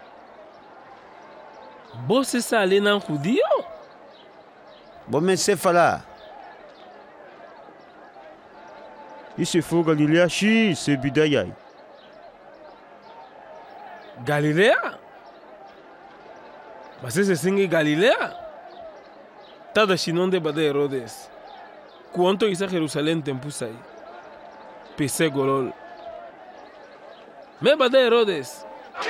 [SPEAKER 7] Você sale na judio?
[SPEAKER 10] Bom me se falar.
[SPEAKER 5] Isso foi Galilea X, se bidayai.
[SPEAKER 7] Galilea? Mas esse sim é Galilea? Tada chinon de bade Herodes. Quanto isso a Jerusalém tempo sai? Pese golol. Me bade Herodes.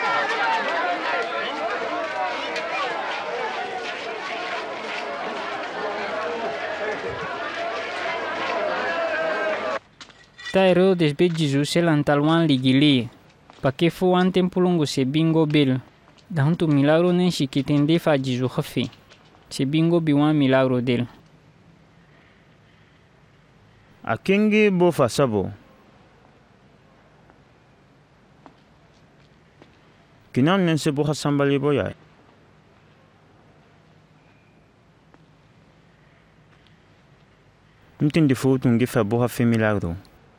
[SPEAKER 1] Ta Herodes be Jesus se lantalwan ligili. Pa que foi um tempo longo se bingo bel. Da hantu milagro nem chiquitende fa Jesus hafi. Se bingo biwan milagro del.
[SPEAKER 5] A kingi bo fa sabo. Kinam nen se bo hasambali boyai. Mtin de foto ngi fa bo hafi milagro.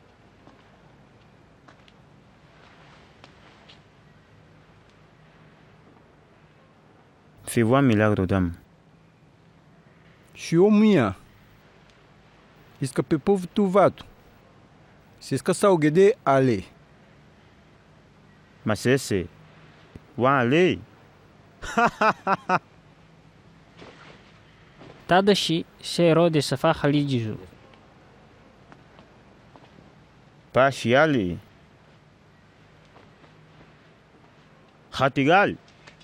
[SPEAKER 5] Fais voir milagro dame.
[SPEAKER 13] Xiomia. Isca pe povo tu vato. Se isca saugede ale.
[SPEAKER 5] Mas esse. Wa ale.
[SPEAKER 1] Tadashi se Herodes se fa khali jizu.
[SPEAKER 5] Pa shiali. Khatigal.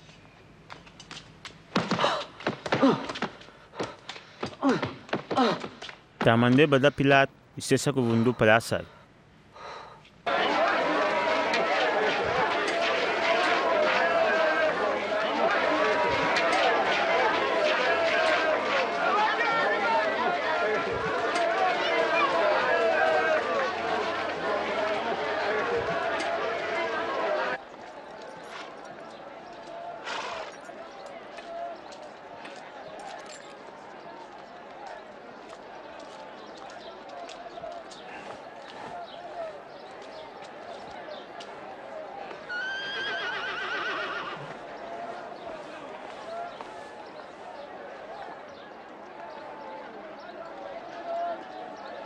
[SPEAKER 5] Tamande bada Pilat, ise sa kubundu palasay.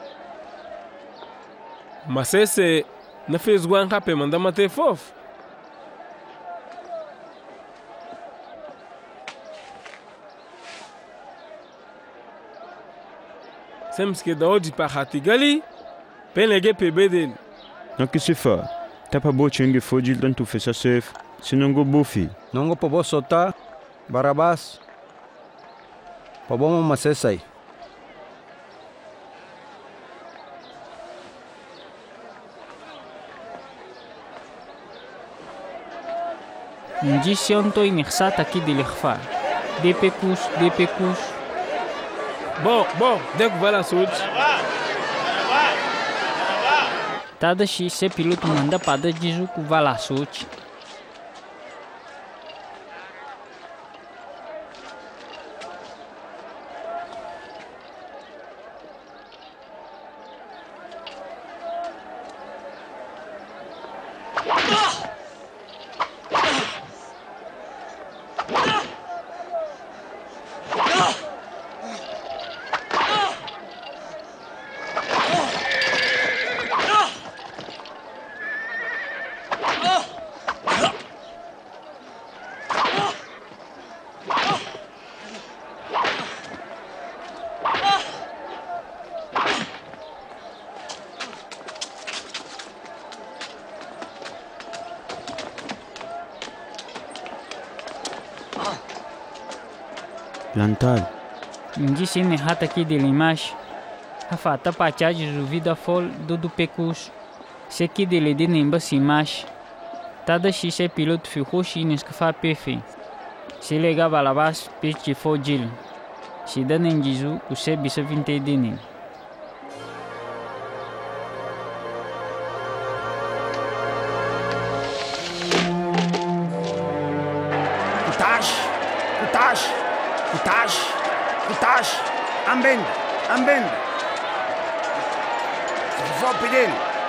[SPEAKER 7] Mas esse não fez guan rapé manda matar fof. Semske da odi pa hatigali, penege pe bedel.
[SPEAKER 2] Não que se fa. Tá pra botinho fodil tanto fez a sef. Se não go bufi.
[SPEAKER 13] Não go pobo sota. Barabas. Pobo mama sesai.
[SPEAKER 1] Nji sionto inexata aqui de l'irfa. Depecus.
[SPEAKER 7] Bom, dek vala suj.
[SPEAKER 1] Tada shi se piloto manda pada jizu ku vala suj.
[SPEAKER 2] Lantal.
[SPEAKER 1] Nji se ne hata aqui de l'image. Hafata pacha jizu vida fol do pecus. Se aqui de lede nemba se image. Tada shi se piloto ficou shi nesca fa pefe. Se legava lavas peche fodil. Se dá nem jizu ku se bisa vinte dene.
[SPEAKER 18] Kutash, ambenda. Se for pedel.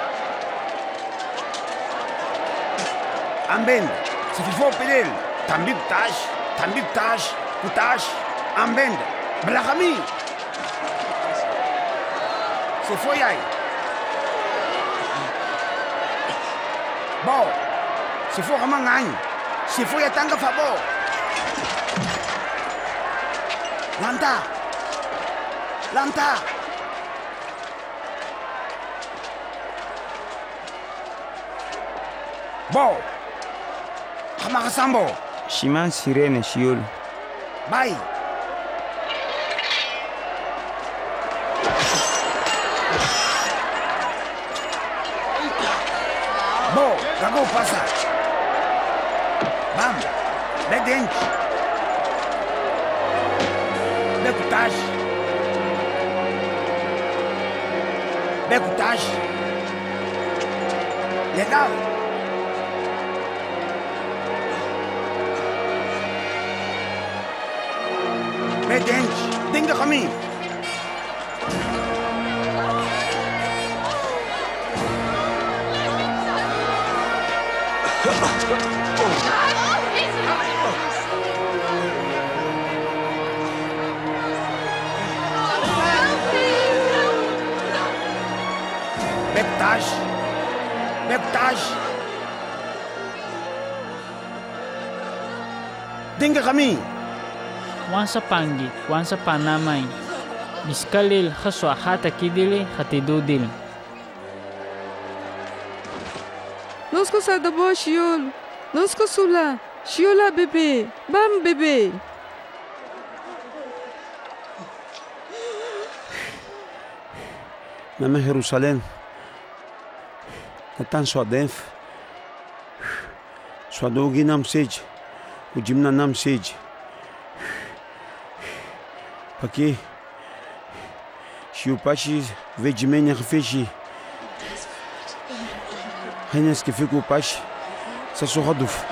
[SPEAKER 18] Ambenda, se for pedel. Tambik kutash, ambenda. Blakami. Se foi aí. Bo, se for mangan, se foi a tanga favor. Lanta. Bo. Kama sambo.
[SPEAKER 17] Shiman sirene shiol.
[SPEAKER 18] Bye. Bo, gago pasa. Bam. Bedente. Becutagem. Legal. Bedente. Denga caminho. Beptage. Denga kami.
[SPEAKER 1] Wansa pangi, wansa panamai. Biskalil khaswa hata kidile khatidudil.
[SPEAKER 4] Nosko sadabo shiol. Nosko sula. Shiola bébé. Bam bébé.
[SPEAKER 10] Na Jerusalém. Natan sua denf. Sua dogi nam sede. O dimna nam sede. Porque se o pachi vê de mim refegi. Renas que fica o pachi. Se só duf.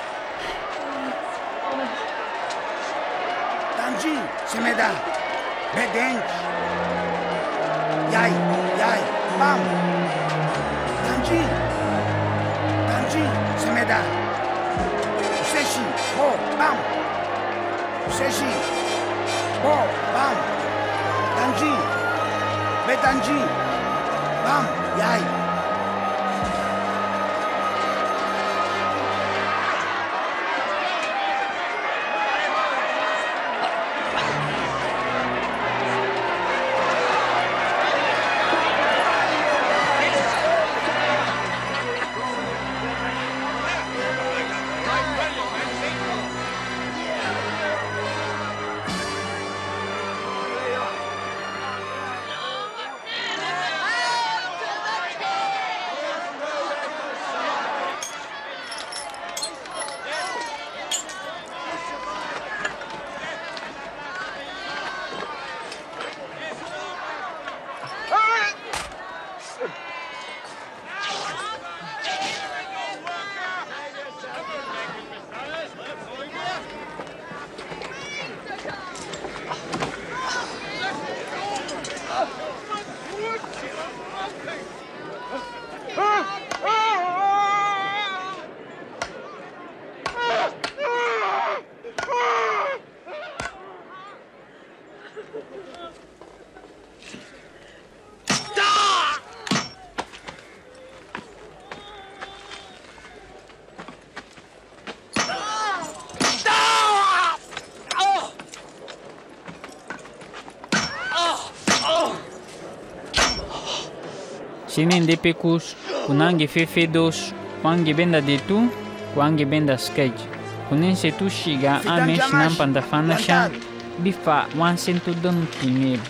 [SPEAKER 18] Tanji, se me dá. Bedente. Yai, bam. Tanji, se me dá. Seshi, bo, bam. Seshi, bo, bam. Tanji, betanji, bam, yai.
[SPEAKER 1] Senen de pecus, kunange fefe dos, wange benda de tu, wange benda skej. Kunen se tu shiga amesh nan pandafana shan, bifa wan sentu don primeiro.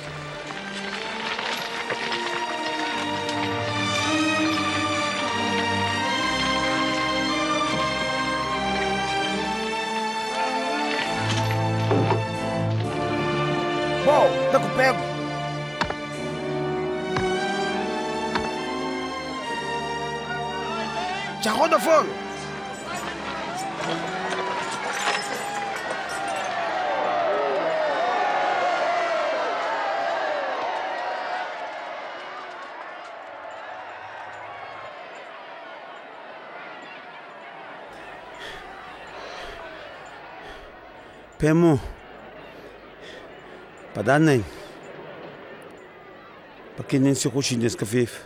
[SPEAKER 18] Bom, dá que eu pego. Já roda fogo.
[SPEAKER 10] Pemo. Padanay. Pakinin si Kushines Kafif.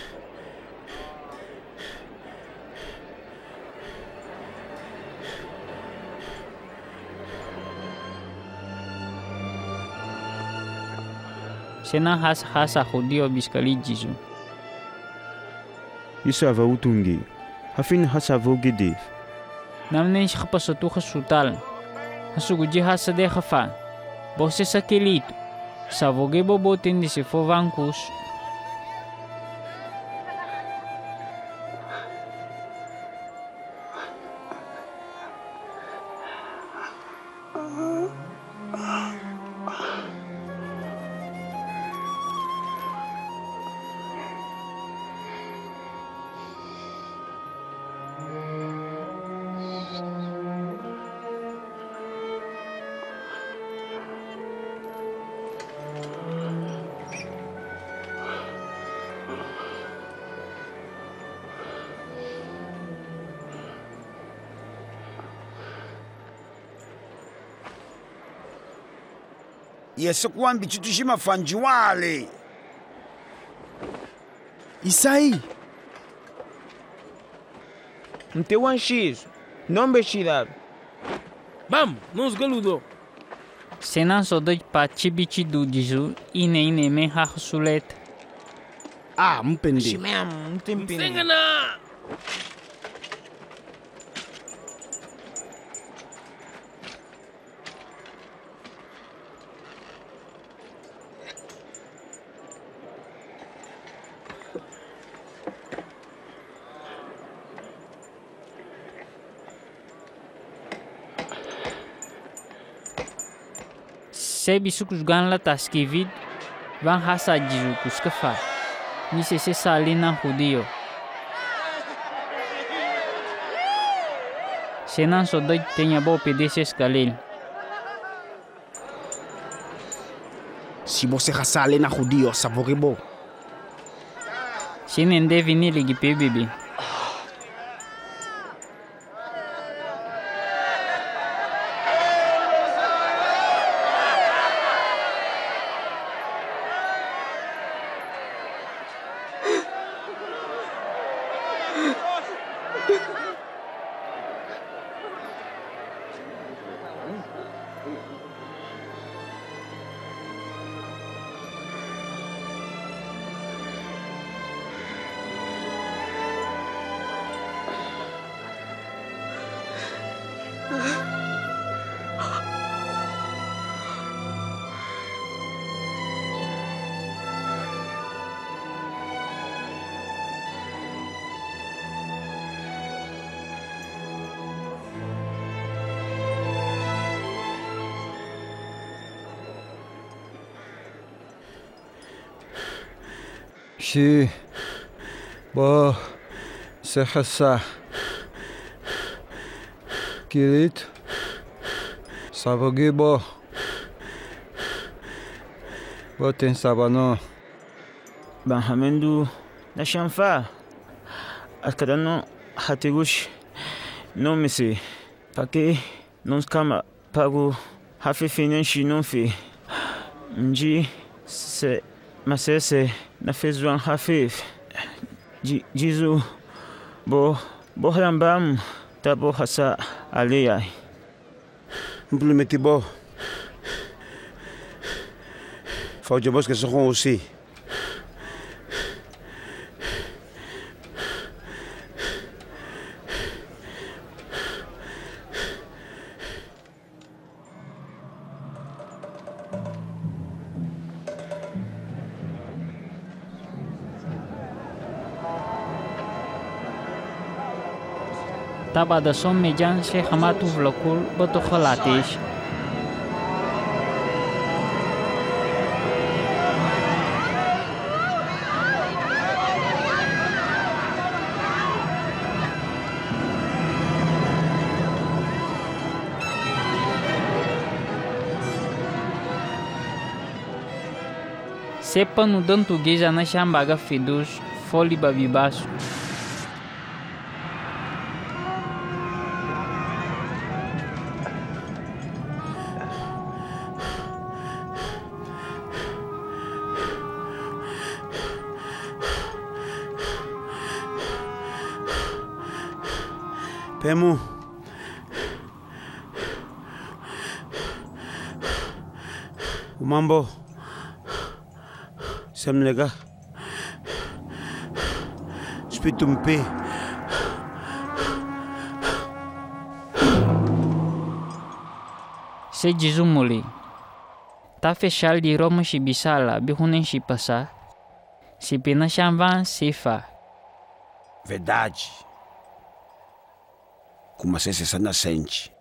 [SPEAKER 1] Sena hasa judio biskali jisu.
[SPEAKER 2] Isa va utungi. Hafin hasa vogedif.
[SPEAKER 1] Namnen shkpasotu khasutal. Hasuguji hasa de khafa. Bose sakelito. Savoge bobotin de se fovankus.
[SPEAKER 18] Yesu kwambi chitushima fanjiwale.
[SPEAKER 5] Isai. Mtewan shiz. Nombe shidar.
[SPEAKER 7] Bam, nos galudo.
[SPEAKER 1] Senan sodoj pa chibichi du jisu ine men hasulet.
[SPEAKER 18] Ah, mpende.
[SPEAKER 5] Shimem, mtempine.
[SPEAKER 7] Sengana.
[SPEAKER 1] Sebi sukus gan la taskivid van hasa jisu kuskafa. Ni se salina judio. Senan sodoj tenha bo pedeces kalil.
[SPEAKER 18] Si você rasale na judio, savorebo.
[SPEAKER 1] Senen deve ni ligi PBB.
[SPEAKER 13] شي با سخسا كيريت سافوغي با تن سابانو
[SPEAKER 5] Benjamendu na chanfa. Askadano hategush no me se. Pake non skama pago hafe financi non fe. Nji se masese na fezwan hafif. Jizu bo rambam tabo hasa aleyai.
[SPEAKER 10] Implementi bo. Faut que je sois aussi.
[SPEAKER 1] Taba da som mejan se hamatu vlokul boto khalatesh. Sepa no dantuguesa na chambaga fedus foli babibasu.
[SPEAKER 10] Pemu. Umambo. Semlega. Spitumpe.
[SPEAKER 1] Se Jizumuli. Tá fechado de Roma e Bissala, bihunen e passar. Se pena chamvan sefa.
[SPEAKER 10] Verdade. Como se sana sente.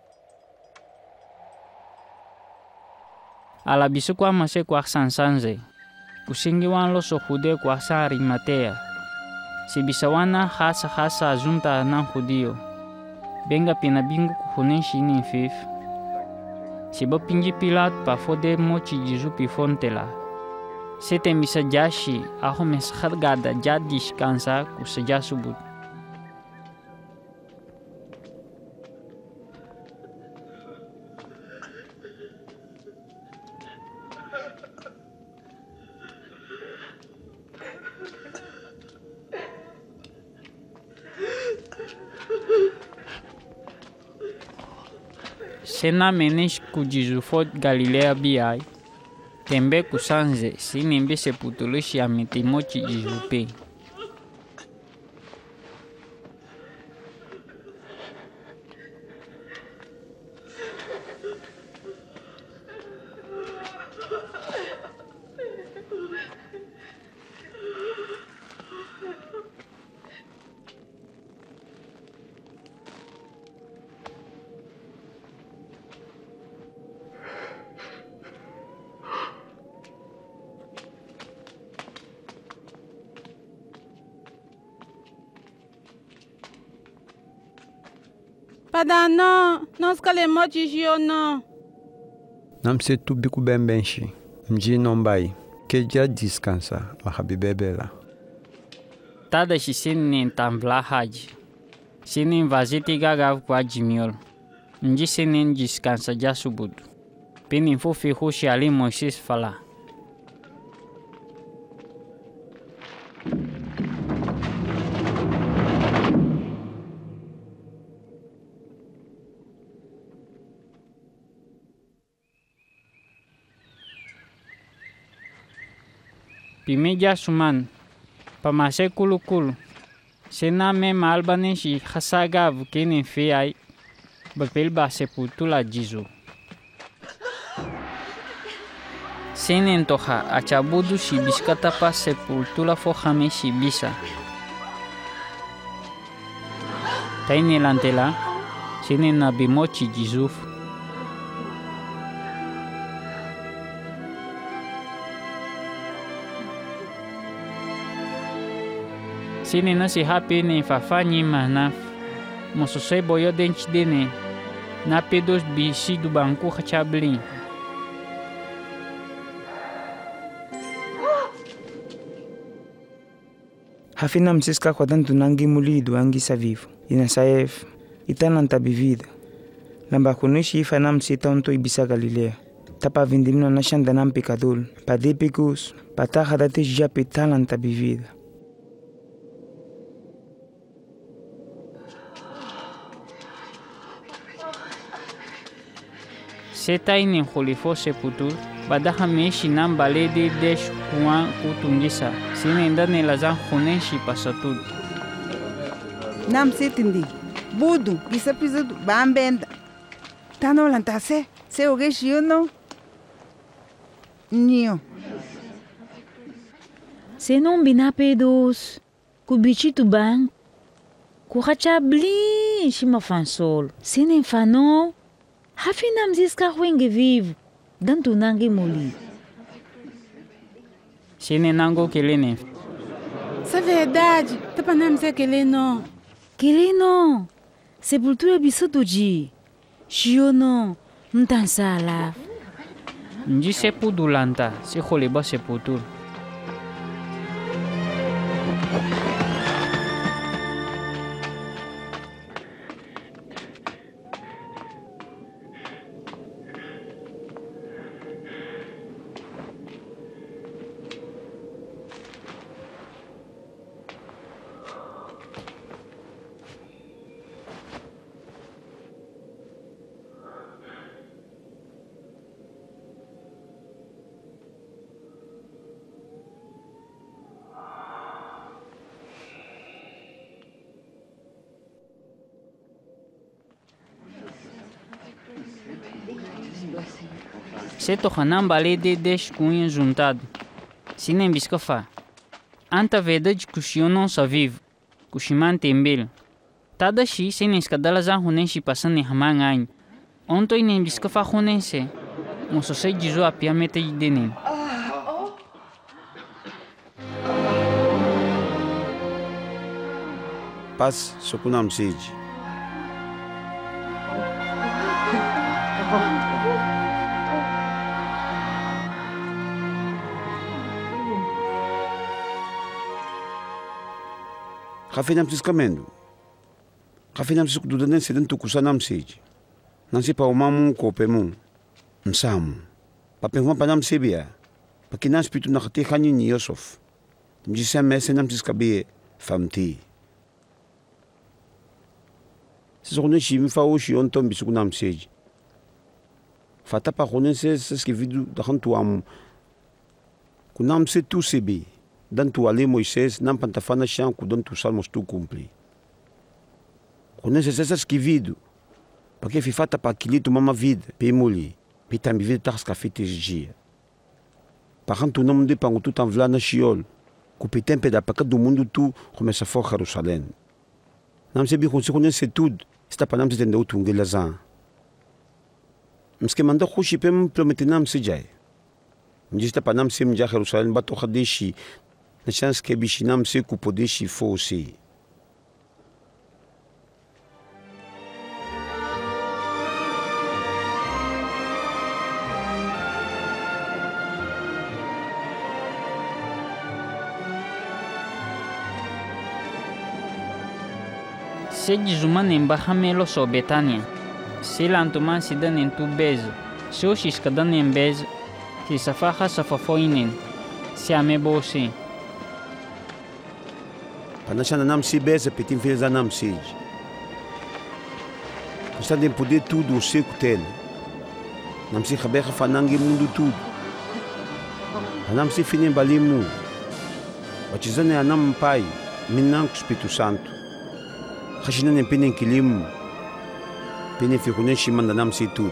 [SPEAKER 1] Ala bisu kwa mase kwa sansanze. Usingi wan lo sohude kwa sa Arimatea. Si bisawana hasa azunta nan judio. Benga pinabingu kuhunen shini fif. Si bo pingi Pilat pa fode mochi Jisu pifontela. Sete misa jashi aho meskhad gada jadish kansa kusaja subut. Sena menesh ku Jisu fot Galilea biai. Tembe kusanze sinembe seputulushi amitimochi Jisu pe.
[SPEAKER 16] Padano, nós calemos de no.
[SPEAKER 13] Não se tu bico bem benchi. Mji não vai. Que já descansa. A habibebela.
[SPEAKER 1] Tada shi sinin tambla haji. Sinin vaziti gagav kwa jimiol. Mji sinin descansa já subudu. Penin fo fihushi ali Moisés fala. Pimeja suman, pamase kulu. Sena me malbaneshi hasagav kenen feai, bapelba sepultura Jisu. Senen toha achabudu si biskatapa sepultura fohame si bisa. Taine lantela, senen nabimochi Jisu. Sini nasi hapi ni fafanyi manaf. Mosose boyo dench dene. Na pedos bisi du banku kachabli.
[SPEAKER 17] Hafina msiska kwa tanto nangi mulido angi sa vivo. Ina saef. Itana ntabivida. Lamba kunuishi ifa nam sita onto ibisa Galilea. Tapa vindimno na shanda nam picadul. Pa depicus. Pa taha date japi tala ntabivida.
[SPEAKER 1] Seta ini khulifo seputur badaha meshi nam balede desh huan kutungisa sinenda nelazan khuneshi pasatud
[SPEAKER 16] nam setindi budu bisa pizudu bambenda tano lantase se ogeshi no nio
[SPEAKER 3] se non binapedos kubichi tu bang ku kachabli Sim, chama fansolo. Se nem fanou, afinal esse ruengue vivo. Danto nangue moli.
[SPEAKER 1] Se nem nango que ele nem.
[SPEAKER 4] Essa verdade, tá para não dizer que ele não.
[SPEAKER 3] Que ele não. Sepultura bisoto de. Chio não. Não tá sala.
[SPEAKER 1] Nji sepudulanta, se roleba sepultura. Se tohanam bale de desh cunha juntado. Se nem biscofa. Anta verdade que o não só vive. Que o chiman tembel. Tada shi se nem escadala za hunen shi passando em hamanganho. Onto e nem biscofa hunen se. Moço se dizo a pia meta de denem.
[SPEAKER 10] Paz, sokunam sede. Kafinam tiskamendo. Kafinam tiskududanen sedem tukusanam sede. Nansi pa umamu kopemu. Nsamu. Papengwa panam sebia. Pakinan spitu nakati kanyi ni Yosef. Mjisa mese nam tiskabie famti. Sisokune shimi fa oshi ontom bisukunam sede. Fata pa konen se skividu dakantu amu. Kunam se tu sebi. Dan tu ali Moisés não pantafana chão que dan tu salmos tu cumpri. Quando esse esquivido, porque fifata para aquilo tu mama vida, pe muli, pe tambi vida tas cafete dia. Para tu não de pangu tu tam vlana chiol, que pe tempo da para do mundo tu começa a for Jerusalém. Não se bi consequência tudo, está para não se entender o tungelazan. Mas que manda xuxi pe me prometenam se jai. Mjista para não se mja Jerusalém bato khadeshi. Na chance que bichinam se que poder chifou se.
[SPEAKER 1] Se dizumane embarramelo so Betânia. Se lantuman se dan em tu bezo. Se o xiscadan em bezo. Se safaha safafoinen. Se amebo se.
[SPEAKER 10] Panachana nam si beza petim feza nam sede. Está de poder tudo o seco tel. Nam si khabeha fanangi mundo tudo. Nam si finin balimu. Batizane anam pai, minang Espírito Santo. Khashina nem penen kilim. Penen fikunen shimanda nam si tudo.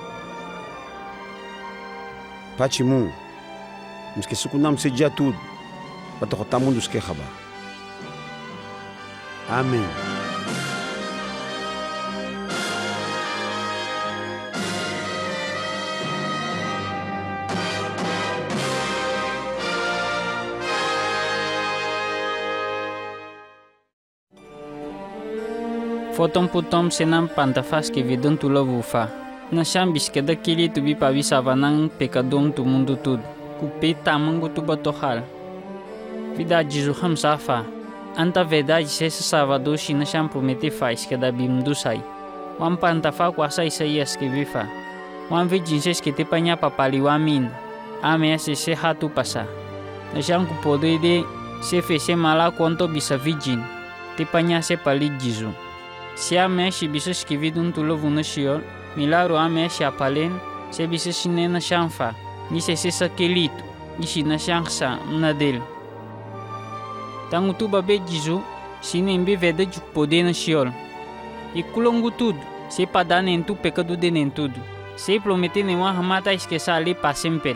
[SPEAKER 10] Pachimu. Mas que suku nam si já tudo. Batokotamu dos que khaba. Amém.
[SPEAKER 1] Fotom putom senam pantafas que vidon tu lavufa. Na chambis que daquele tu bi pa visavanang pecadom tu mundo tudo. Cupe tamango tu batohal. Vida jizuham safa. Anta verdade se Salvador China cham promete faz que da bim do sai. Wan pantafa kwasa Isaías que vifa. Wan vidinses que te panha papali wamin. Ame se hatu pasa. Na cham ku poder de se fece mala quanto bisa vidin. Te panha se pali jizu. Se ame se bisa esquivido tu lovo na shior. Milagro ame se apalen se bisa sinena chamfa. Ni se sakelito. Ni China chansa na del. Tangu tu babe jizu, sinembe veda de poder na shiol. E kulongu tudo, se pada nem tu pecado de nem tudo. Se promete nem uma ramata esquecer ali para sempre.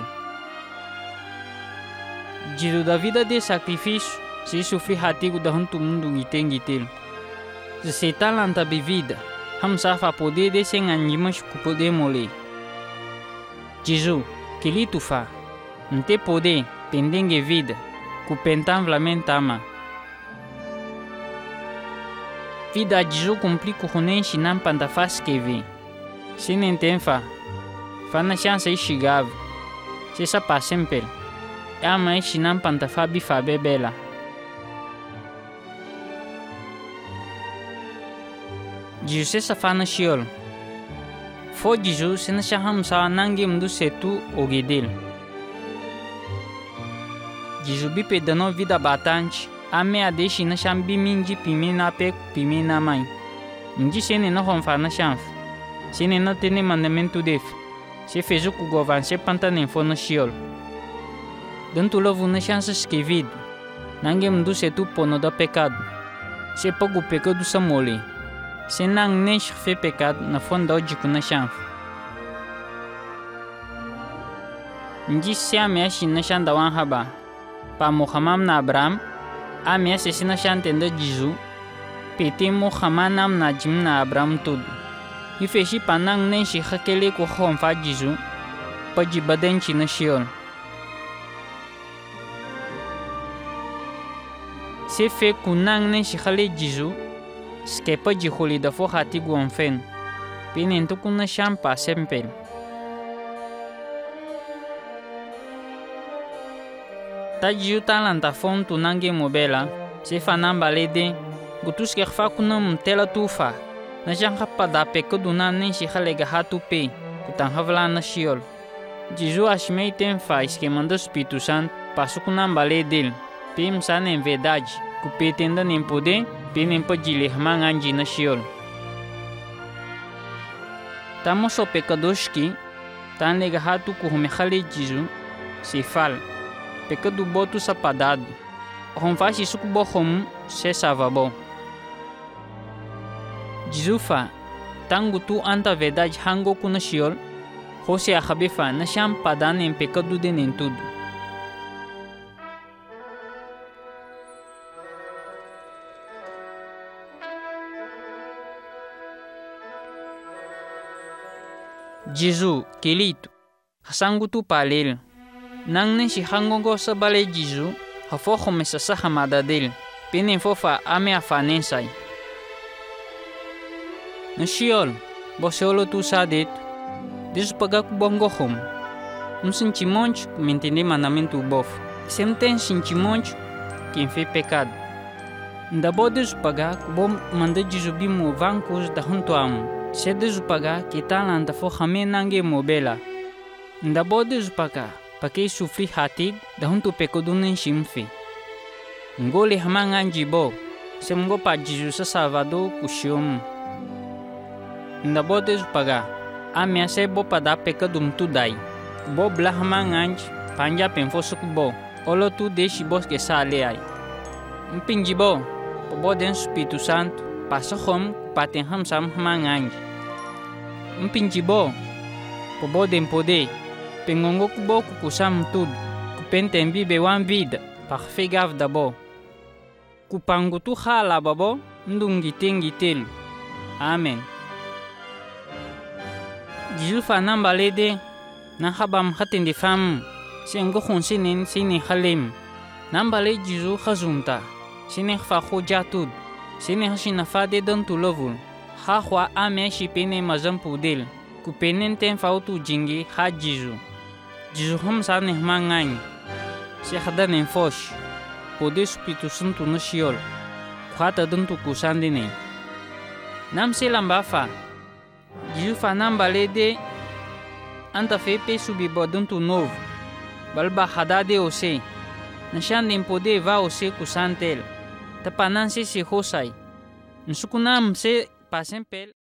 [SPEAKER 1] Jizu da vida de sacrifício, se sofrer ratigo da hantu mundo gitel. se talanta bivida, hamsa fa poder de sem animas ku poder mole. Jesus, que li tu fa, não te poder pendenge vida, ku pentam vlamentama. Vida Jesus cumpri ku hunen shinam pantafas que vem. Se nem tem fa na chance e chegava, se sa passempel, e a mãe shinam pantafa bifa bebela. Jesus se fa na shiol. Fo Jesus se na shaham sa nange mdu setu ogedel. Jesus bi pedano vida batante, a me adeshi na sham bi minji pimina pe pimina mãe. Nji se ne na honfa na shanf. Se ne na tene mandamento def. Se fez o governo se pantanem fo na shiol. Dentro lovo na chance esquevido. Nange mdu setu pono da pecado. Se pago pecado sa mole. Se nang nesh fe pecado na fonda ojiku na shanf. Nji se ameashi na shanda wan haba. Pa Muhammad na Abraham, ameashi se na shantenda jizu. Pete Muhammad nam na jim na Abraham tudo. E fechi pa nang neshi hakele ko honfa jizu. Pa jibadenchi na shiol. Se fe kunang neshi hale jizu. Skepa jihuli da fo hati guanfen. Pinento kuna champa sempel. Ta jiu talanta fon tu nange mobela. Se fanamba lede. Gutus ke fa kuna mtela tufa. Na janka pada peko duna nenshi halega hatu pe. Kutan havla na shiol. Jizu ashmei tem fa esquemando Espírito Santo. Passo kunamba ledel. Pim sana em verdade. Kupetenda nem poder. Pinem pa jilirmang anji na shiol. Tamo so pecadorski, tan legahatu ku humehale jizu, se fal. Pecado botu sapadado. Hom faz isso ku bohom se savabo. Jizu fa, tangu tu anta verdade hango ku na shiol, hose ahabefa na sham padan em pecado de nem tudo. Jesus, kelito, hasangu tu palel. Nang nen si hangongo sa bale Jesus, hafo komesa sa hamada del. Penen fofa ame afanensay. Nashiol, boseolo tu sadet. Desu pagak bongo hom. Sinchimonch, mentende mandamento bof. Semten sinchimonch, quem fez pecado. Ndabo desu pagak, bom manda Jesus bimo vancos da junto amo. Se desupaga que talanta for rame nange mobela. Nda bo desupaga pa que sufri hatig da hunto pecado nem chimfe. Ngole hamang anji bo se mgo pa Jesus sa Salvador kushom. Nda bo desupaga a se bo pa da pecado mtudai. Bo bla hamang anji panja penfosu bo. Olo tu deixi bos que sale ai. Mpingi bo bo den Espírito Santo passa hom paten ham hamang anji. Mpingi bo po den poder pengongo kubo kusam tudo kupenten bibe wan vida parfegav da bo kupangu tu hala babo ndungi tengitel. Amen. Jesus fa nambalede na habam hatende fam sengo khonsinen sine halem nambale Jesus khazumta sine fa khoja tudo sine hashina fa de dan tu lovul ha khwa ame shipene mazam pudel ku penen ten fautu jingi ha jizu hum sa ne mangan se khada ne fosh pode Espírito Santo no shiol khata dan tu kusandine nam se lamba fa jizu fa nambale de anta fe pe subi bodun tu novo balba hadade ose nashan pode va ose kusantel tapanan se hosai nsukunam se pasen pel